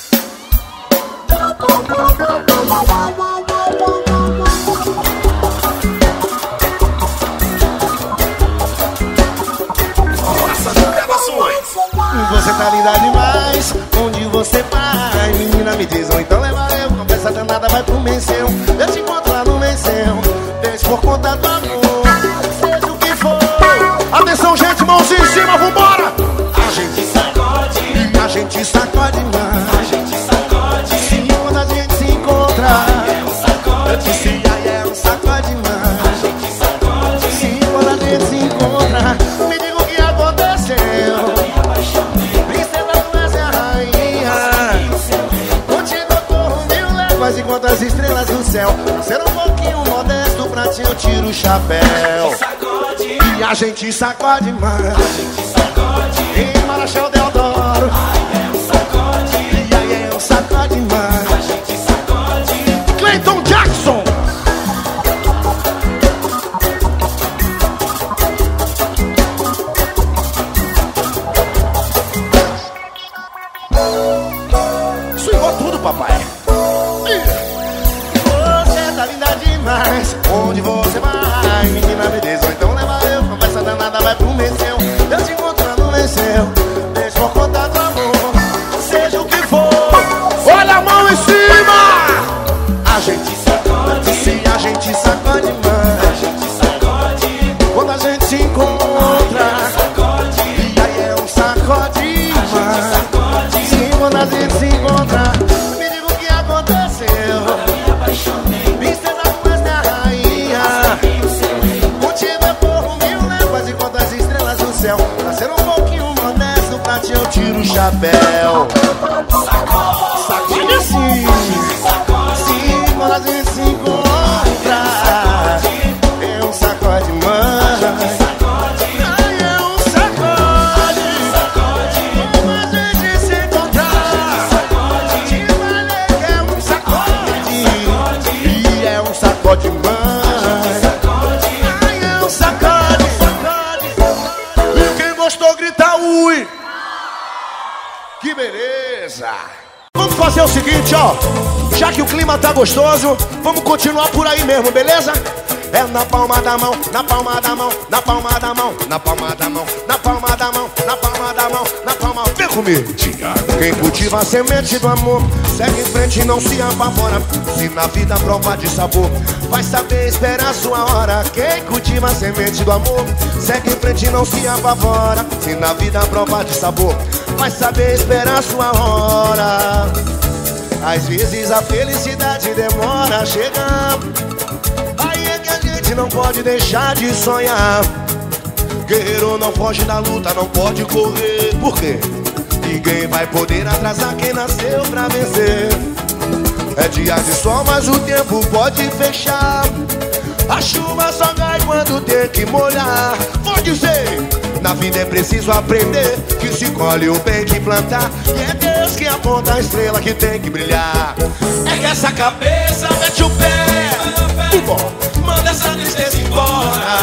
Você tá linda demais, onde você vai? Menina, me diz, ou então leva eu. Conversa danada, vai pro Menceu. Eu te encontro lá no Menceu. Deixa por conta do amor, seja o que for. Atenção, gente, mãozinha em cima, vambora! A gente sacode, a gente sacode mais. A gente sacode, sim, quando a gente se encontra. É um sacode, eu disse, aí é um sacode mais. A gente sacode, sim, quando a gente se encontra. Me diga o que aconteceu. Princesa, tu és a rainha. Contigo eu corro mil léguas enquanto as estrelas do céu. Ser um pouquinho modesto pra ti eu tiro o chapéu. E a gente sacode mais. Em Marechal Deodoro. E aí é um sacode mais. Cleiton Jackson. Swingou tudo, papai. Você tá linda demais. Onde você vai? Menina, me diz, ou então leva eu. Conversa danada, vai pro Meceu. Eu te encontrando no Meceu. Deixa por conta do amor. Seja o que for. Olha a mão em cima. A gente sacode. Se a gente sacode mais. A gente sacode. Quando a gente se encontra. E aí é um sacode mais. Quando a gente se encontra, me diga o que aconteceu. Me apaixonei. Me estrela com esta rainha. Contigo é porro mil, né? Quase quantas estrelas no céu. Pra ser um pouquinho modesto, pra ti eu tiro o chapéu. Sacode assim. Sim, quando a gente se encontra, é um sacode mais. Ai, é um sacode. Quando a gente se encontrar, te falei que é um sacode. E é um sacode mais. Ai, é um sacode. E quem gostou grita ui. Que beleza. Vamos fazer o seguinte, ó. Já que o clima tá gostoso, vamos continuar por aí mesmo, beleza? É na palma da mão, na palma da mão, na palma da mão, na palma da mão, na palma da mão, na palma da mão, na palma. Vem comigo. Quem cultiva a semente do amor, segue em frente e não se apavora. Se na vida prova de sabor, vai saber esperar a sua hora. Quem cultiva a semente do amor, segue em frente e não se apavora. Se na vida prova de sabor, vai saber esperar a sua hora. Às vezes a felicidade demora a chegar. Aí é que a gente não pode deixar de sonhar. Guerreiro não foge da luta, não pode correr. Por quê? Ninguém vai poder atrasar quem nasceu pra vencer. É dia de sol, mas o tempo pode fechar. A chuva só cai quando tem que molhar. Vou dizer, na vida é preciso aprender que se colhe o bem que plantar. E é Deus que aponta a estrela que tem que brilhar. É que essa cabeça mete o pé. Manda essa tristeza embora.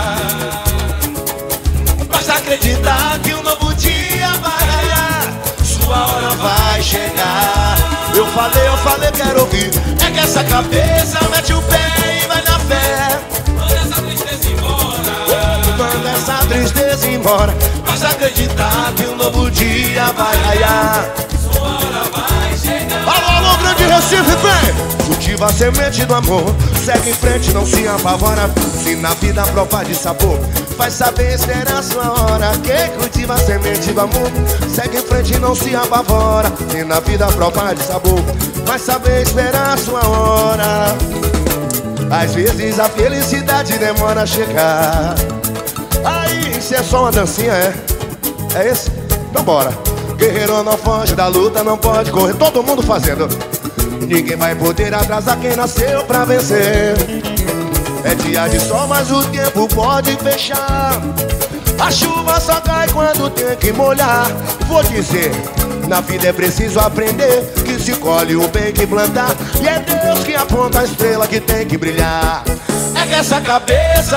Basta acreditar que um novo dia vai raiar. Sua hora vai chegar. Eu falei, quero ouvir. É que essa cabeça mete o pé e vai na fé. Manda essa tristeza embora. Manda essa tristeza embora. Basta acreditar que um novo dia vai raiar. Sua hora vai chegar. Alô, alô, grande Recife, vem! Cultiva a semente do amor, segue em frente, não se apavora. Se na vida prova de sabor, vai saber esperar a sua hora. Quem cultiva a semente do amor, segue em frente e não se apavora. Se na vida prova de sabor, vai saber esperar a sua hora. Às vezes a felicidade demora a chegar. Aí, se é só uma dancinha, é esse? Então bora. Guerreiro não foge da luta, não pode correr. Todo mundo fazendo. Ninguém vai poder atrasar quem nasceu pra vencer. É dia de sol, mas o tempo pode fechar. A chuva só cai quando tem que molhar. Vou dizer, na vida é preciso aprender que se colhe o bem que plantar. E é Deus que aponta a estrela que tem que brilhar. É que essa cabeça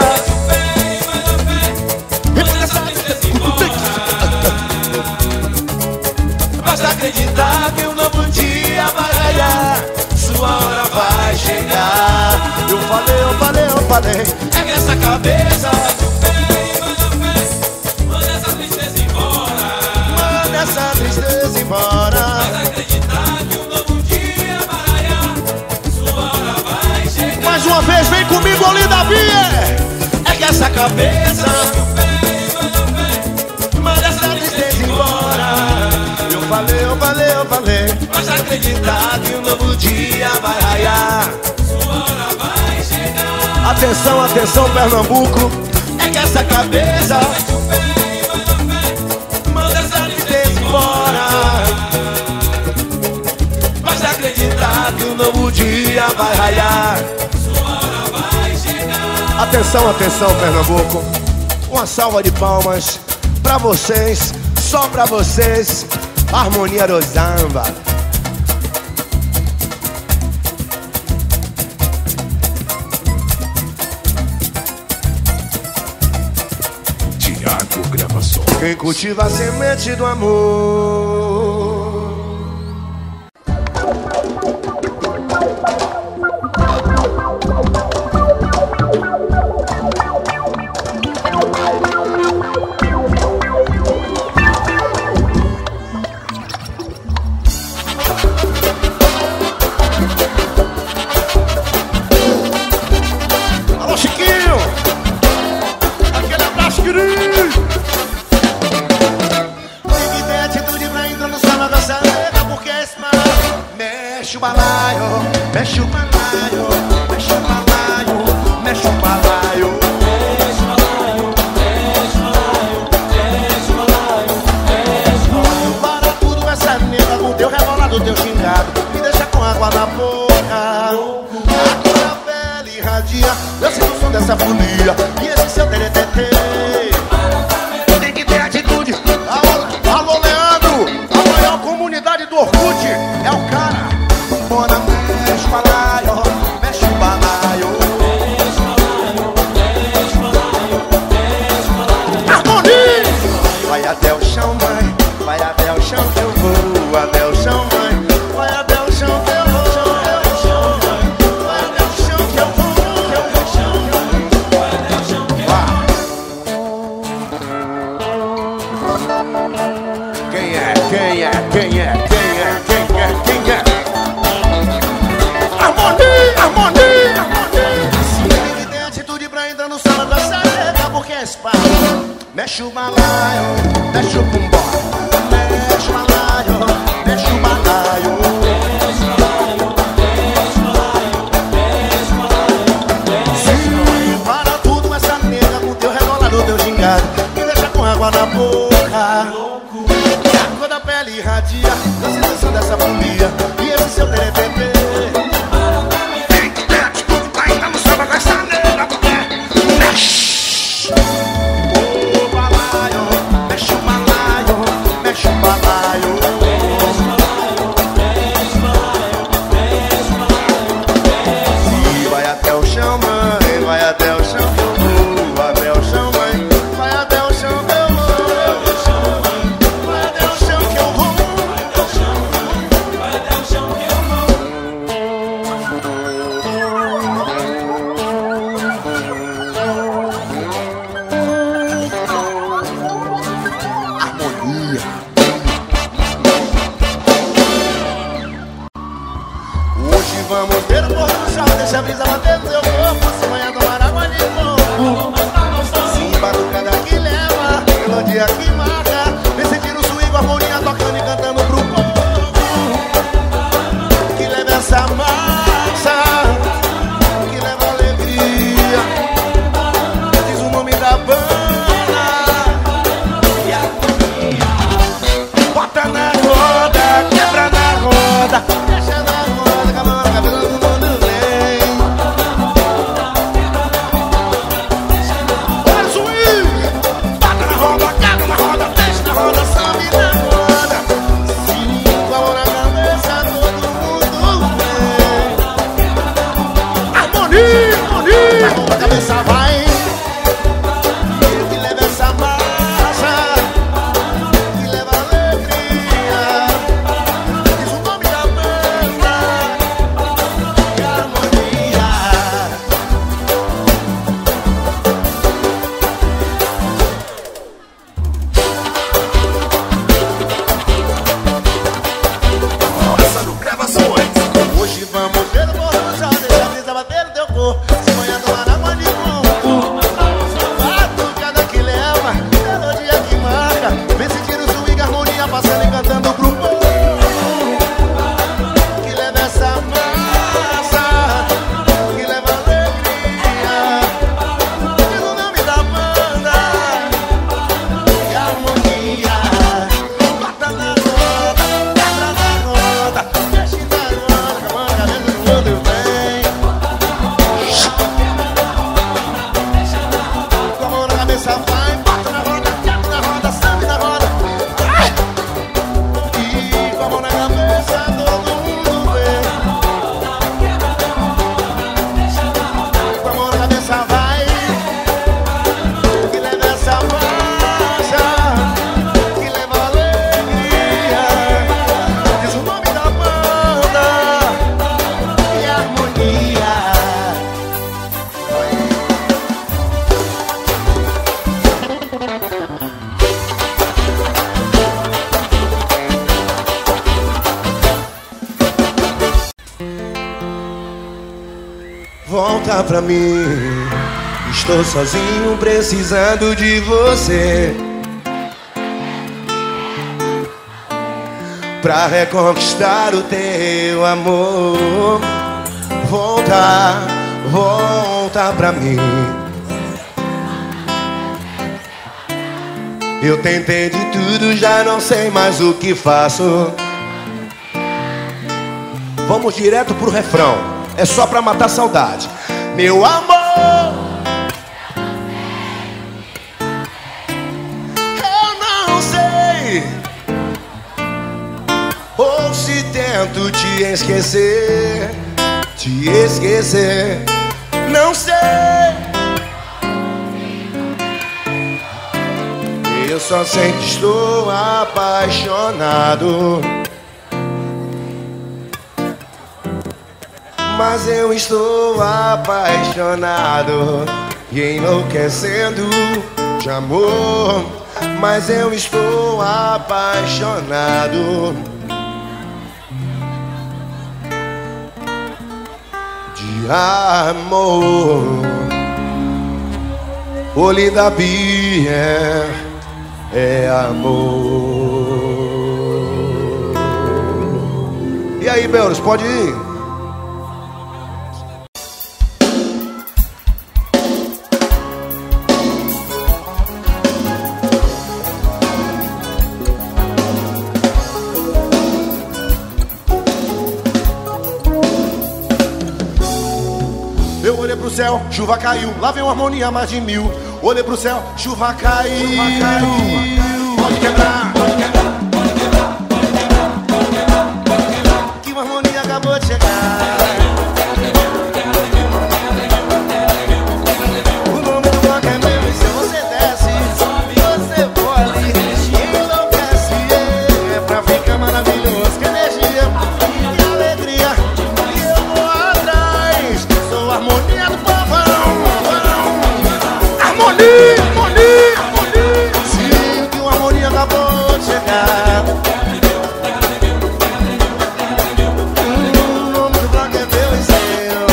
basta acreditar que um novo dia vai raiar. Sua hora vai chegar. Eu falei. É que essa cabeça manda essa tristeza embora. Manda essa tristeza embora. Basta acreditar que um novo dia vai raiar. Sua hora vai chegar. Mais uma vez, vem comigo, Olinda Bia. É que essa cabeça manda essa tristeza embora. Eu falei. Mas acreditar que um novo dia vai raiar. Sua hora vai chegar. Atenção, Pernambuco. É que essa cabeça manda essa tristeza embora. Mas acreditar que um novo dia vai raiar. Sua hora vai chegar. Atenção, atenção, Pernambuco. Uma salva de palmas pra vocês, só pra vocês. Harmonia do Samba. Tiago Gravações. Quem cultiva a semente do amor. Alô, Chiquinho! Aquele abraço, querido! Tem que ter atitude pra entrar no samba da salega, porque esse mar mexe o balaio, mexe o balaio, mexe o balaio, mexe o balaio. Para tudo essa nega com teu rebolado, teu xingado, me deixa com água na boca. A tua pele irradia, eu sinto o som dessa folia, e esse seu teretetê. Tem que ter atitude. Alô, Leandro, a maior comunidade do Orkut é o cara. Bora, mexe o balaio, mexe o balaio. Harmonia! Vai até o chão, mãe, vai até o chão que eu vou, até o chão, mãe, vai até o chão que eu vou, vai até o chão que eu vou, Quem é? Harmonia! Tem que ter atitude pra entrar no samba da salega, porque é espaço. Mexe o balaio, mexe o bumbó, mexe o balaio, mexe o balaio. Sim, para tudo essa nega com teu rebolado, teu gingado, me deixa com água na boca. A cor da pele irradia, a sensação dessa folia, e esse seu teretetê. Tem que ter atitude pra entrar no samba com essa nega, porque mexe o balaio, mexe o balaio, mexe o balaio. E vai até o chão, mãe, vai até o chão que eu vou, até o chão, mãe, vai até o chão que eu vou, vai até o chão que eu vou. Harmonia. Hoje vamos ver o pôr do sol, deixa a brisa bater no teu corpo, se manhã tomar água de novo. Sim, batucada que leva, melodia que marca, vem sentir o swing, a harmonia tocando e cantando pro povo. Que leva essa massa, que leva alegria, diz o nome da banda. Bota na roda, quebra na roda, deixa na roda, cabelo, cabelo do mundo vem. Olha o swing, bota na roda, quebra na roda, volta pra mim. Estou sozinho precisando de você pra reconquistar o teu amor. Volta, volta pra mim. Eu tentei de tudo, já não sei mais o que faço. Vamos direto pro refrão, é só pra matar a saudade. Meu amor, eu não sei ou se tento te esquecer, não sei. Eu só sei que estou apaixonado, mas eu estou apaixonado e enlouquecendo de amor. Mas eu estou apaixonado de amor. Olho da Bia é amor. E aí, Belros, pode ir? Eu olhei pro céu, chuva caiu, lá vem uma harmonia mais de 1000. Olhei pro céu, chuva caiu, pode quebrar, pode quebrar, pode quebrar, pode quebrar, pode quebrar, pode quebrar, que uma harmonia acabou de chegar. O nome do bloco é meu e se você desce, você pode enlouquece. É pra ficar maravilhoso, que energia e alegria. E eu vou atrás, sou a harmonia do povão. Harmonia, harmonia, harmonia. Sim, que uma harmonia acabou de chegar. O nome do bloco é meu e seu.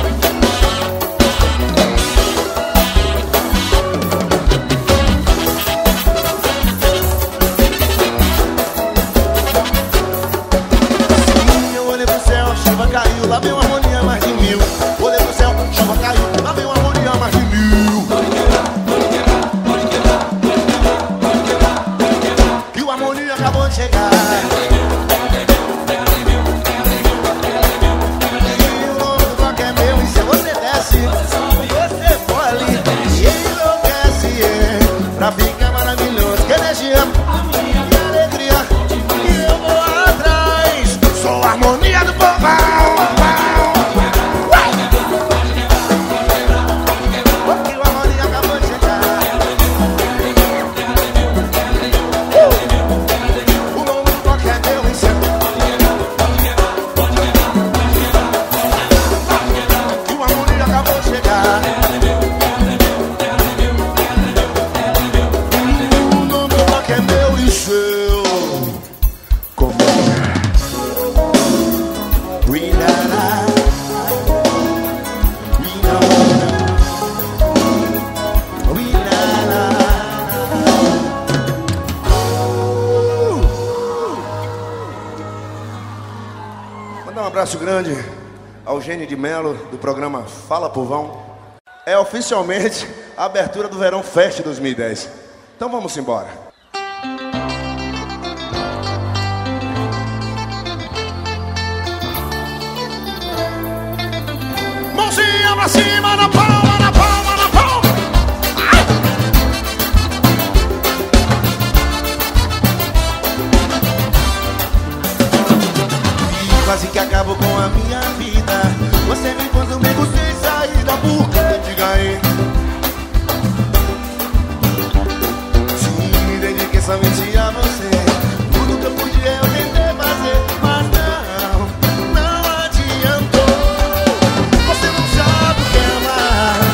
Sim, eu olhei pro céu, chuva caiu, lá vem uma harmonia mais de 1000. Olhei pro céu, chuva caiu, lá vem uma harmonia mais de 1000. Que o harmonia acabou de chegar. E o nome do bloco é meu e se você desce, você for ali e enlouquece, pra ficar maravilhoso, que energia e alegria. E eu vou atrás, sou a harmonia do povão. Que o harmonia acabou de chegar. O nome do bloco é meu e seu. Que o harmonia acabou de chegar. O nome do bloco é meu e seu. Como é? Uinara, uinara. Mandar um abraço grande ao Gênio de Melo do programa Fala Povão. É oficialmente a abertura do Verão Fest 2010. Então vamos embora. Mãozinha pra cima, na palma, na palma, na palma. Quase que acabo com a minha vida. Você me pôs no meio sem saída. Por que? Diga aí. Sim, me dediquei somente a você. Tudo que eu podia eu tentei fazer, mas não adiantou. Você não sabe o que é amar.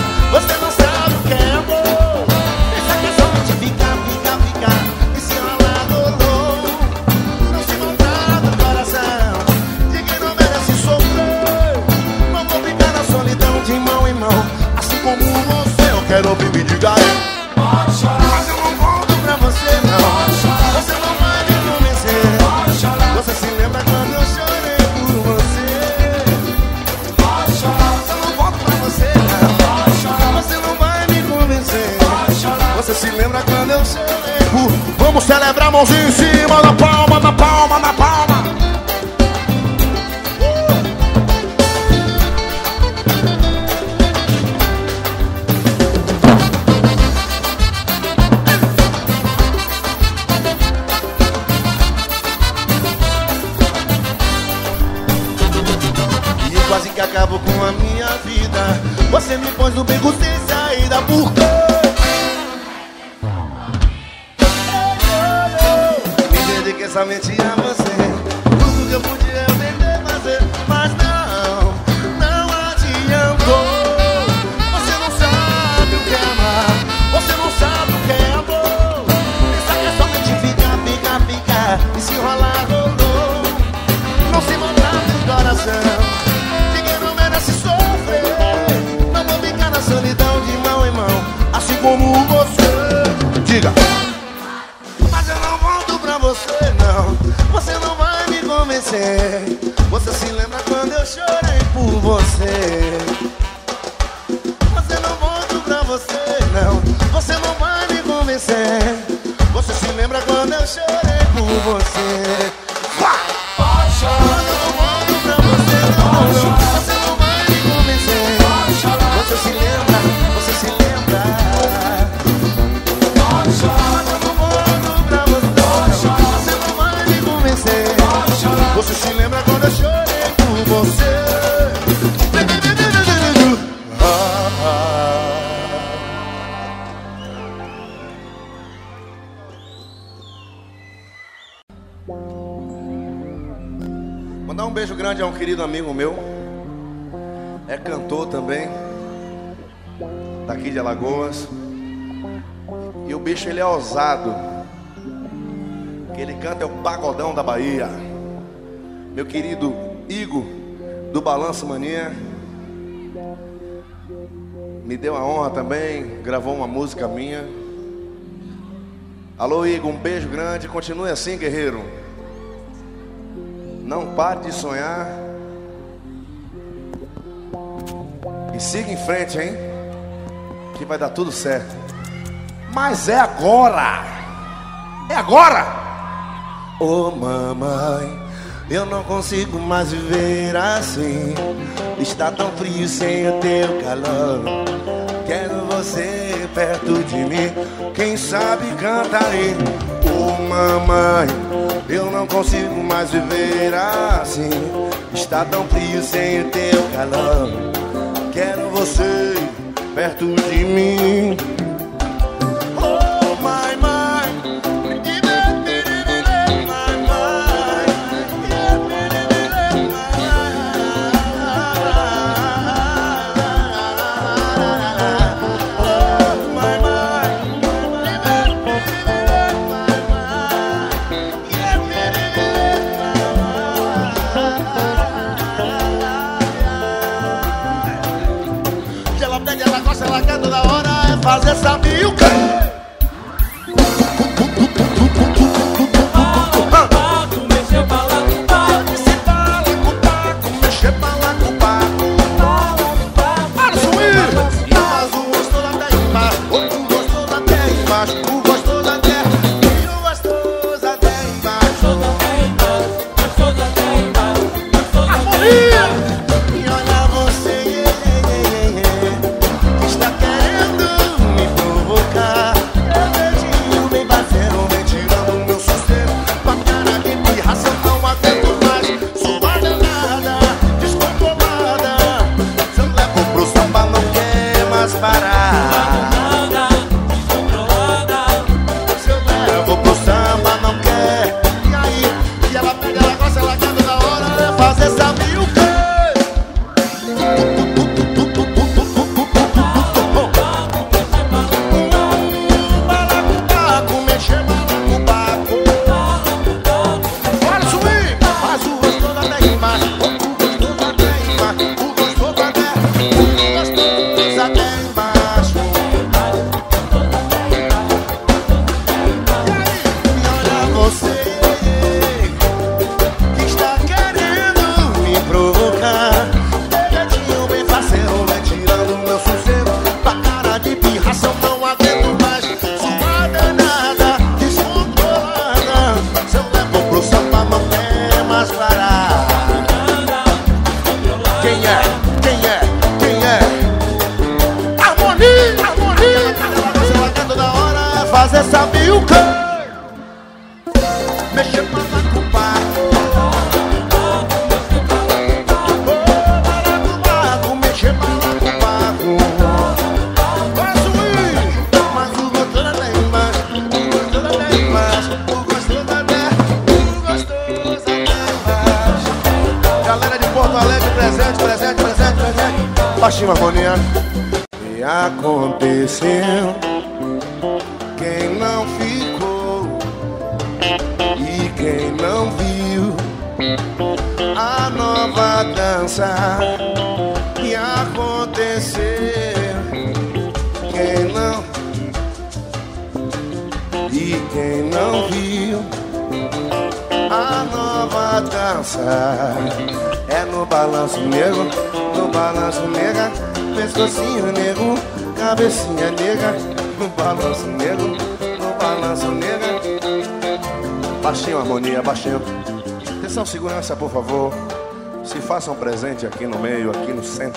Vamos celebrar, mãozinha em cima, na palma, na palma, na palma. E quase que acabo com a minha vida. Você me pôs no beco sem saída, por quê? Somente a você. Tudo que eu podia vender, fazer, mas não adiantou. Você não sabe o que é amar, você não sabe o que é amor. Pensa que é somente ficar e se enrolar, rolou. Não se mandar no coração de quem não merece sofrer. Não vou ficar na solidão de mão em mão, assim como você. Diga. Você não vai me convencer. Você se lembra quando eu chorei por você? Você não volta pra você, não. Você não vai me convencer. Você se lembra quando eu chorei por você? Pode chorar. Eu não volto pra você, não. Você não vai me convencer. Você se lembra, você se lembra. Pode chorar. Você se lembra quando eu chorei por você? Mandar um beijo grande a um querido amigo meu. É cantor também, daqui de Alagoas. E o bicho, ele é ousado. Que ele canta é o pagodão da Bahia. Meu querido Igor, do Balanço Mania, me deu a honra também, gravou uma música minha. Alô Igor, um beijo grande, continue assim, guerreiro. Não pare de sonhar. E siga em frente, hein? Que vai dar tudo certo. Mas é agora! É agora! Ô mamãe, eu não consigo mais viver assim. Está tão frio sem o teu calor. Quero você perto de mim. Quem sabe cantarei. Oh mamãe, eu não consigo mais viver assim. Está tão frio sem o teu calor. Quero você perto de mim. Oh mamãe, fazer sabe o quê? Mexer pra lá com paco. Se fala com paco, mexer pra lá com paco. Para sumir! Mas um gostou até embaixo, outro gostou até embaixo. Um gostou até, e um gostoso até embaixo. Gostoso até embaixo, gostoso até embaixo. E olha você, está querendo me provocar. o quê? Mexer balacobaco. Balacobaco, mexer balacobaco. Posso ir, mas o gostoso é bem mais. O gostoso é bem mais. O gostoso é bem mais. Galera de Porto Alegre, presente. Baixinho, harmonia. E aconteceu, quem não ficou e quem não viu a nova dança. E aconteceu, quem não e quem não viu a nova dança. É no balanço negro, no balanço nega, pescocinho negro, cabecinha nega, no balanço negro, no balanço nega. Baixinho, harmonia, baixinho. Atenção, segurança, por favor. Se façam presente aqui no meio, aqui no centro.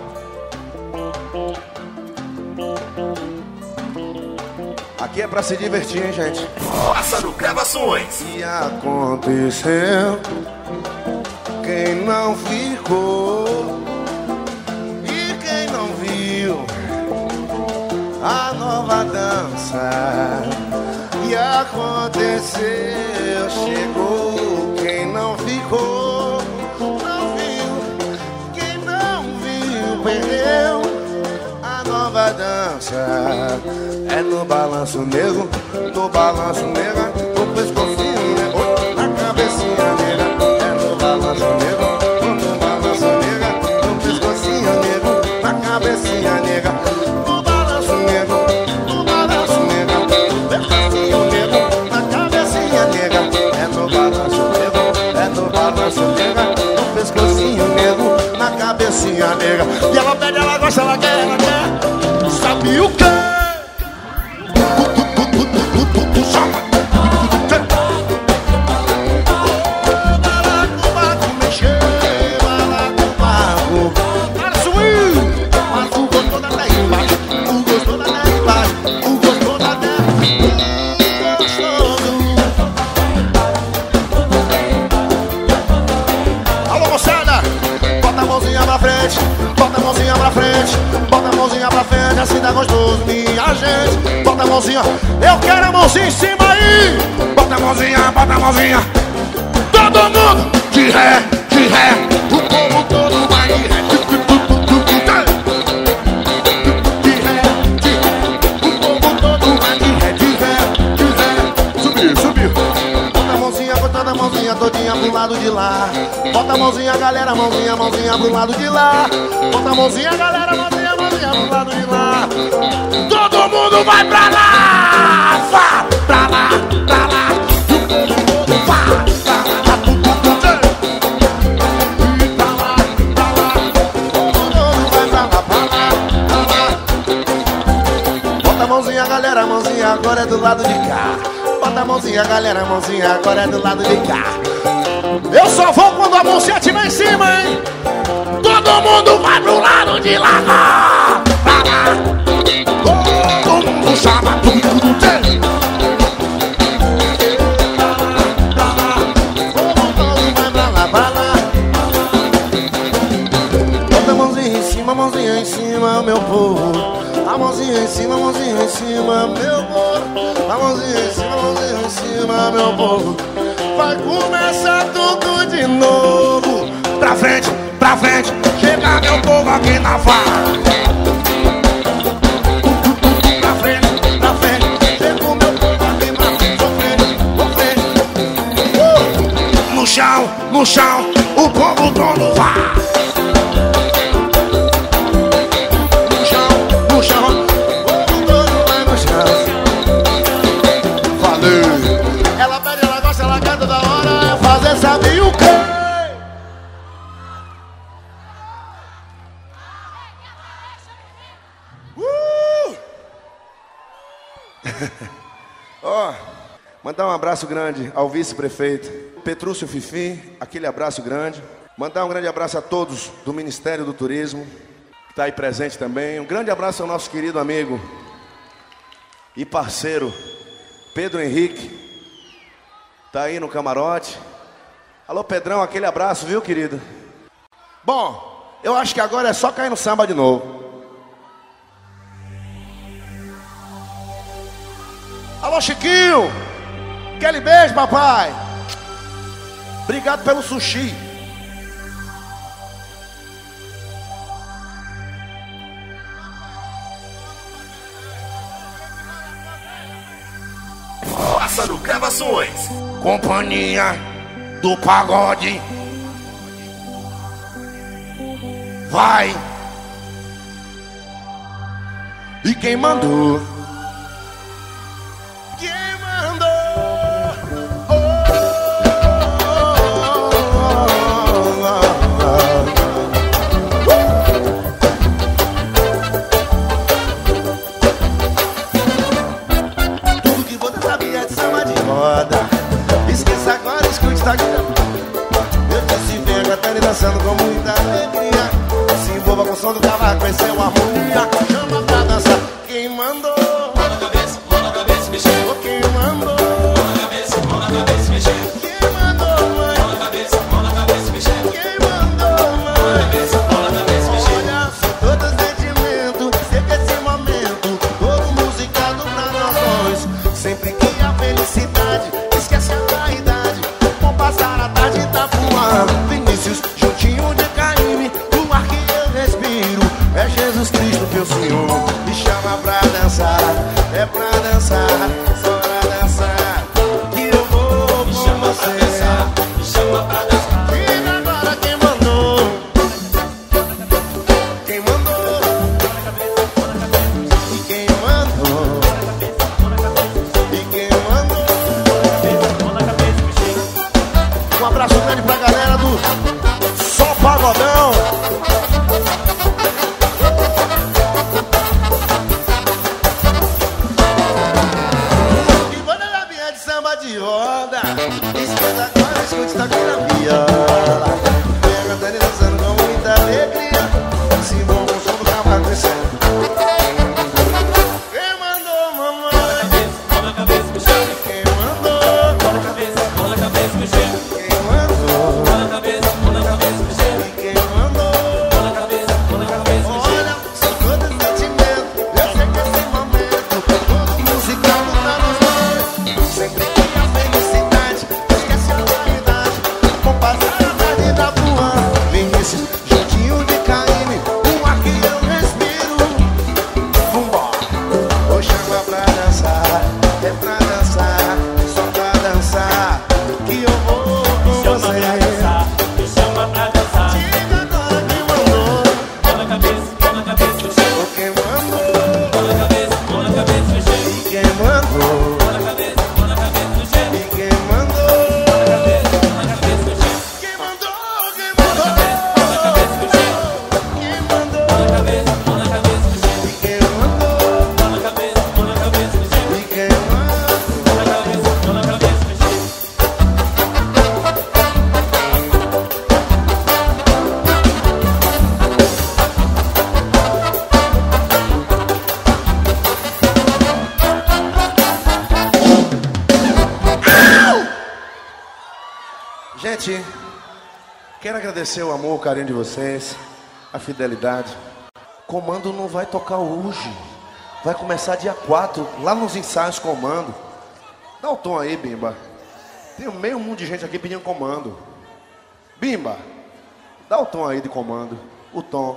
Aqui é pra se divertir, hein, gente? Pássaro Gravações. E aconteceu, quem não ficou e quem não viu a nova dança. E aconteceu, chegou, quem não ficou, não viu, quem não viu, perdeu a nova dança. É no balanço negro, no balanço nega, no pescocinho negro, na cabecinha nega. É no balanço negro, no balanço nega, no pescocinho negro, na cabecinha nega. No balanço negro, no balanço nega, no pescocinho negro, na cabecinha nega. É no balanço negro, é no balanço nega, no pescocinho negro, na cabecinha nega. E ela pede, ela gosta, ela quer, sabe o quê? Assim tá gostoso, minha gente. Bota a mãozinha, eu quero a mãozinha em cima aí. Bota a mãozinha, bota a mãozinha. Todo mundo de ré, o povo todo vai de ré. De ré, o povo todo vai de ré. Subiu. Bota a mãozinha todinha pro lado de lá. Bota a mãozinha, galera, mãozinha pro lado de lá. Bota a mãozinha, galera, mãozinha pro lado de lá. Todo mundo vai pra lá, vá pra lá, pra lá. Vá pra lá, todo mundo vai pra lá, pra lá. Bota a mãozinha, galera, mãozinha agora é do lado de cá. Bota a mãozinha, galera, mãozinha agora é do lado de cá. Eu só vou quando a mãozinha estiver em cima, hein? Todo mundo vai pro lado de lá, pra lá. Todo mundo chama tudo. Todo mundo vai pra lá, pra lá. Bota a mãozinha em cima, meu povo. A mãozinha em cima, meu povo. A mãozinha em cima, meu povo. Vai começar tudo de novo. Pra frente, chega meu povo aqui na farra. Pra frente, chega o meu povo aqui na frente. No chão, o povo todo vai. No chão, o povo todo vai no chão. Valeu. Ela pede, ela gosta, ela quer toda hora. É fazer sabe o quê? Mandar um abraço grande ao vice-prefeito Petrúcio Fifi, aquele abraço grande. Mandar um grande abraço a todos do Ministério do Turismo, que está aí presente também. Um grande abraço ao nosso querido amigo e parceiro Pedro Henrique tá aí no camarote. Alô, Pedrão, aquele abraço, viu, querido? Bom, eu acho que agora é só cair no samba de novo. Alô, Chiquinho! Aquele beijo, papai! Obrigado pelo sushi. Pássaro Gravações. Companhia do pagode. Vai. E quem mandou? Quem mandou? Tudo que você sabia de samba de roda, esqueça agora, escute, tá aqui. Eu disse, venha cantando e dançando com muita alegria. Se envolva com o som do cavaco, esse é o harmonia. Chama pra dançar, quem mandou? Mão na cabeça, mexendo. Quem mandou? Mão na cabeça, mexendo. Quem mandou, mãe? Mão na cabeça, mexendo. Quem mandou, mãe? Mão na cabeça, mexendo. Olha, todo sentimento, sempre esse momento, todo musicado pra nós dois. Sempre que a felicidade esquece a idade, vou passar a tarde da voando. Vinícius, juntinho de Caíme, o ar que eu respiro é Jesus Cristo, meu Senhor. Me chama pra dançar, é pra dançar, só pra dançar, que eu vou com você. Me chama pra dançar. Diga agora quem mandou. Quem mandou? E quem mandou? E quem mandou? Um abraço grande pra galera do Só Pagodão. E quando ela vier de samba de roda, escuta agora, escute, tá aqui na viola. Venha cantando e dançando com muita alegria. Se bom com o som do cavaco crescendo. Quem mandou, mamãe? Mão na cabeça, mexendo. Quem mandou? Mão na cabeça, mexendo. Quem mandou? Mão na cabeça, mexendo. E quem mandou? Mão na cabeça, mexendo. Olha, são todos sentimentos, eu sei que esse momento, todo musicado tá nos dois. Sempre que a felicidade esquece a vaidade, vou passar a tarde da voando. Vinícius, juntinho de Caíme, o ar que eu respiro. Vambora, vou chamar pra dançar, é pra dançar, só pra dançar, que eu vou com você. Me chama pra dançar. Diga agora quem mandou. Mão na cabeça, mexendo. Ou quem mandou. Mão na cabeça, mexendo. E quem mandou. Mão na cabeça, mexendo. E quem mandou. Mão na cabeça, mexendo. Quem mandou. Quem mandou. Mão na cabeça, mexendo. Quem mandou. Mão na cabeça, mexendo. E quem mandou. Mão na cabeça, mexendo. E quem mandou. Mão na cabeça, mexendo. Gente, quero agradecer o amor, o carinho de vocês, a fidelidade. Comando não vai tocar hoje. Vai começar dia 4, lá nos ensaios Comando. Dá o tom aí, Bimba. Tem meio mundo de gente aqui pedindo comando. Bimba, dá o tom aí de comando. O tom.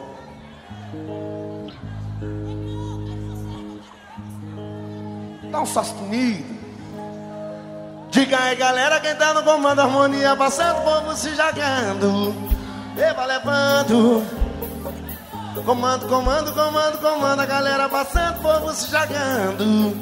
Dá um sustenido. Diga aí, galera, quem tá no comando, harmonia passando, o povo se jogando. Eba, levando. Comando, comando, comando, comando, a galera passando, o povo se jogando.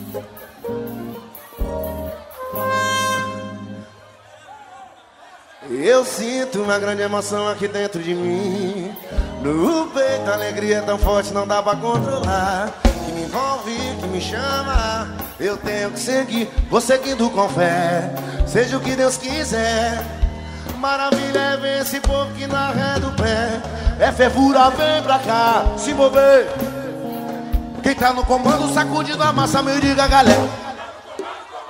Eu sinto uma grande emoção aqui dentro de mim. No peito a alegria é tão forte, não dá pra controlar. Que me envolve, que me chama. Eu tenho que seguir, vou seguindo com fé. Seja o que Deus quiser. Maravilha é ver esse povo que não arreda o pé. É fervura, vem pra cá, se mover. Quem tá no comando sacudindo a massa, me diga, galera.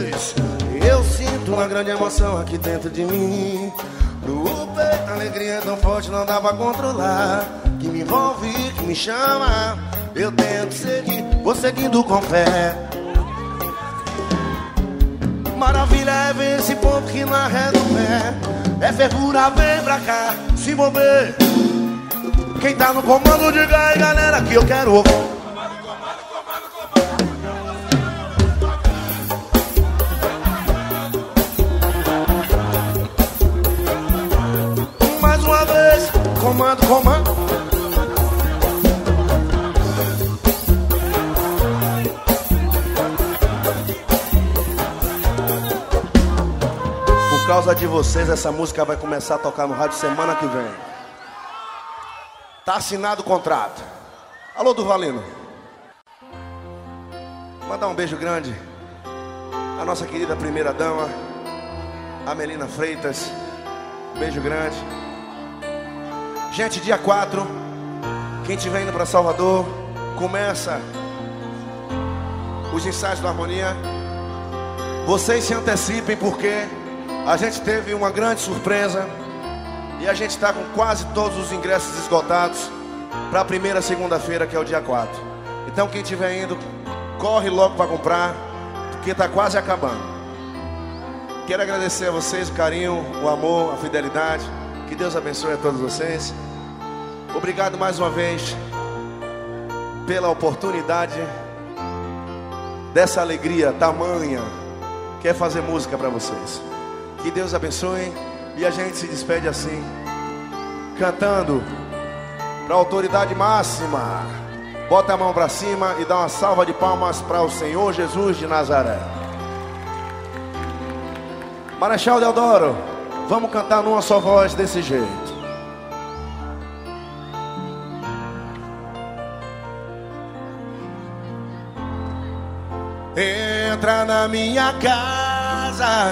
vez eu sinto uma grande emoção aqui dentro de mim. No peito a alegria é tão forte, não dá pra controlar. Que me envolve, que me chama. Eu tento seguir, vou seguindo com fé. Maravilha é ver esse povo que não arreda o pé. É fervura, vem pra cá, se mover. Quem tá no comando, diga aí, galera, que eu quero ouvir. Mais uma vez, comando, comando. Por causa de vocês, essa música vai começar a tocar no rádio semana que vem. Tá assinado o contrato. Alô, Durvalino. Mandar um beijo grande à nossa querida primeira dama, a Melina Freitas. Beijo grande. Gente, dia 4, quem estiver indo para Salvador, começa os ensaios do Harmonia. Vocês se antecipem porque a gente teve uma grande surpresa e a gente está com quase todos os ingressos esgotados para a primeira segunda-feira, que é o dia 4. Então quem estiver indo, corre logo para comprar, porque está quase acabando. Quero agradecer a vocês o carinho, o amor, a fidelidade. Que Deus abençoe a todos vocês. Obrigado mais uma vez pela oportunidade dessa alegria tamanha que é fazer música para vocês. Que Deus abençoe. E a gente se despede assim, cantando para a autoridade máxima. Bota a mão para cima e dá uma salva de palmas para o Senhor Jesus de Nazaré. Marechal Deodoro, vamos cantar numa só voz desse jeito. Entra na minha casa,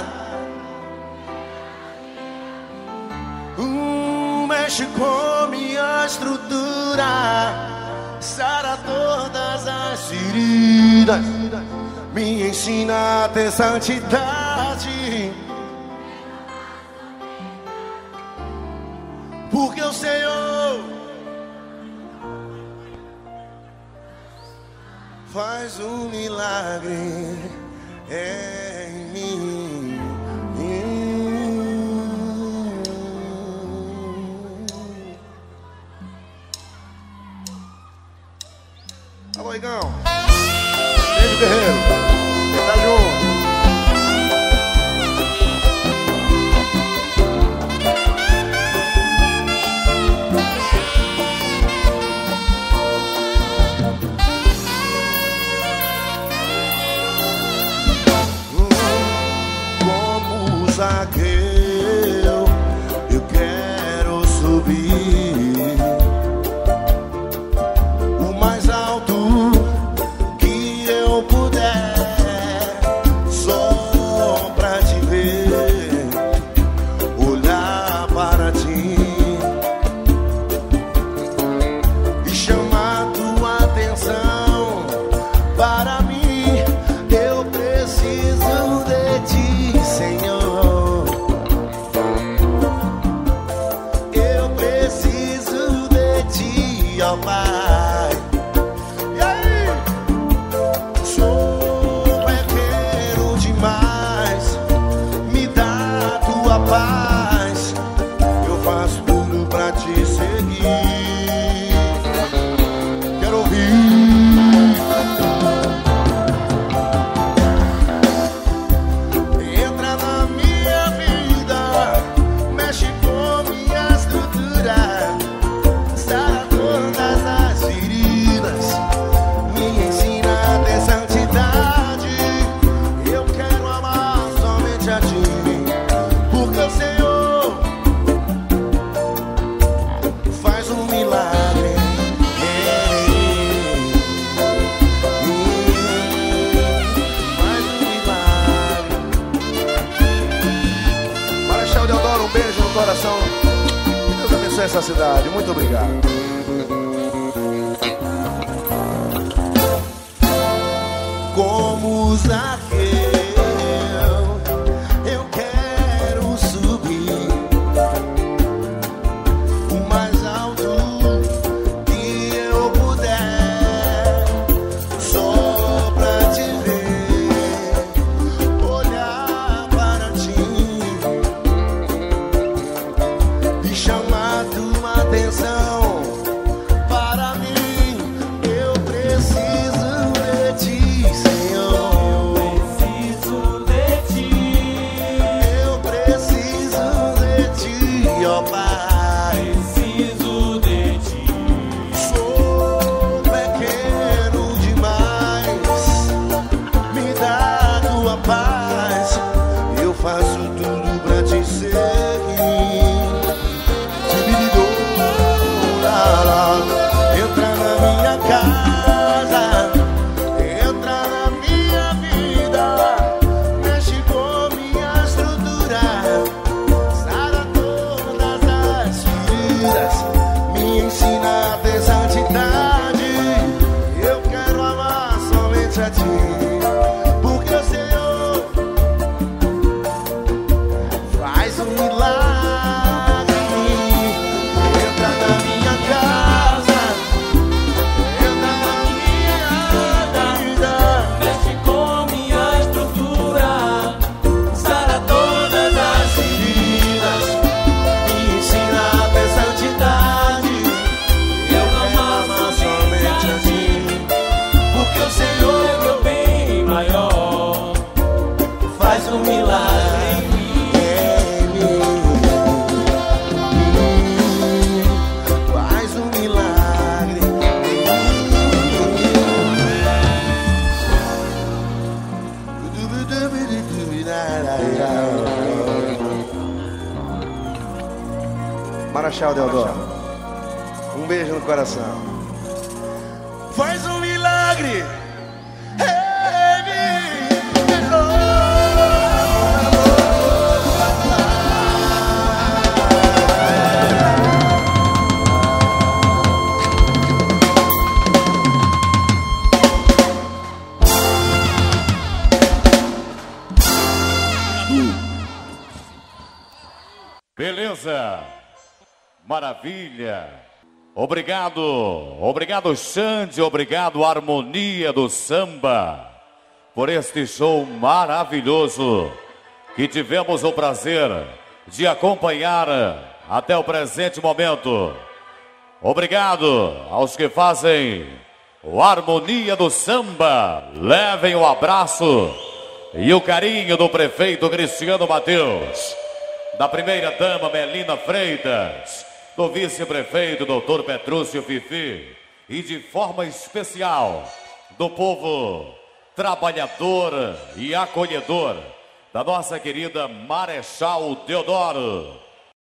mexe com minha estrutura, sara todas as feridas, me ensina a ter santidade, porque o Senhor faz um milagre em mim. Alô, Igão. Beijo, guerreiro. Tá junto. Como Zaqueu, eu quero subir o mais alto que eu puder, só pra te ver, olhar para ti e chamar tua atenção para mim. Eu preciso de ti, Senhor. Eu preciso de ti, ó Pai. E aí? Sou pequeno demais, me dá tua paz. Eu faço tudo pra te seguir. Quero ouvir. Entra na minha vida, mexe com minha estrutura, sara todas as feridas, me ensina a ter santidade. Eu quero amar somente a ti, porque o Senhor faz um milagre em mim. Faz um milagre. Marechal Deodoro, um beijo no coração. Que Deus abençoe essa cidade. Muito obrigado. Como Zaqueu, ó Pai. Preciso de ti. Sou pequeno demais, me dá tua paz. Eu faço tudo pra te seguir. Entra na minha casa, entra na minha vida, mexe com minha estrutura, sara todas as feridas, me ensina a ter santidade. Eu quero amar somente a ti, porque o Senhor faz um milagre. Entra na minha casa, entra na minha vida, Mexe com minha estrutura, sara todas as feridas, me ensina a ter santidade. Eu quero amar somente a ti, porque o Senhor é meu bem maior. faz um milagre em mim. Faz um milagre em mim. Marechal Deodoro, um beijo no coração. Faz um milagre em mim. Beleza. Maravilha. Obrigado Xande, obrigado Harmonia do Samba, por este show maravilhoso que tivemos o prazer de acompanhar até o presente momento. Obrigado aos que fazem o Harmonia do Samba. Levem o abraço e o carinho do prefeito Cristiano Mateus, da primeira dama Melina Freitas, do vice-prefeito Dr. Petrúcio Fifi e de forma especial do povo trabalhador e acolhedor da nossa querida Marechal Deodoro.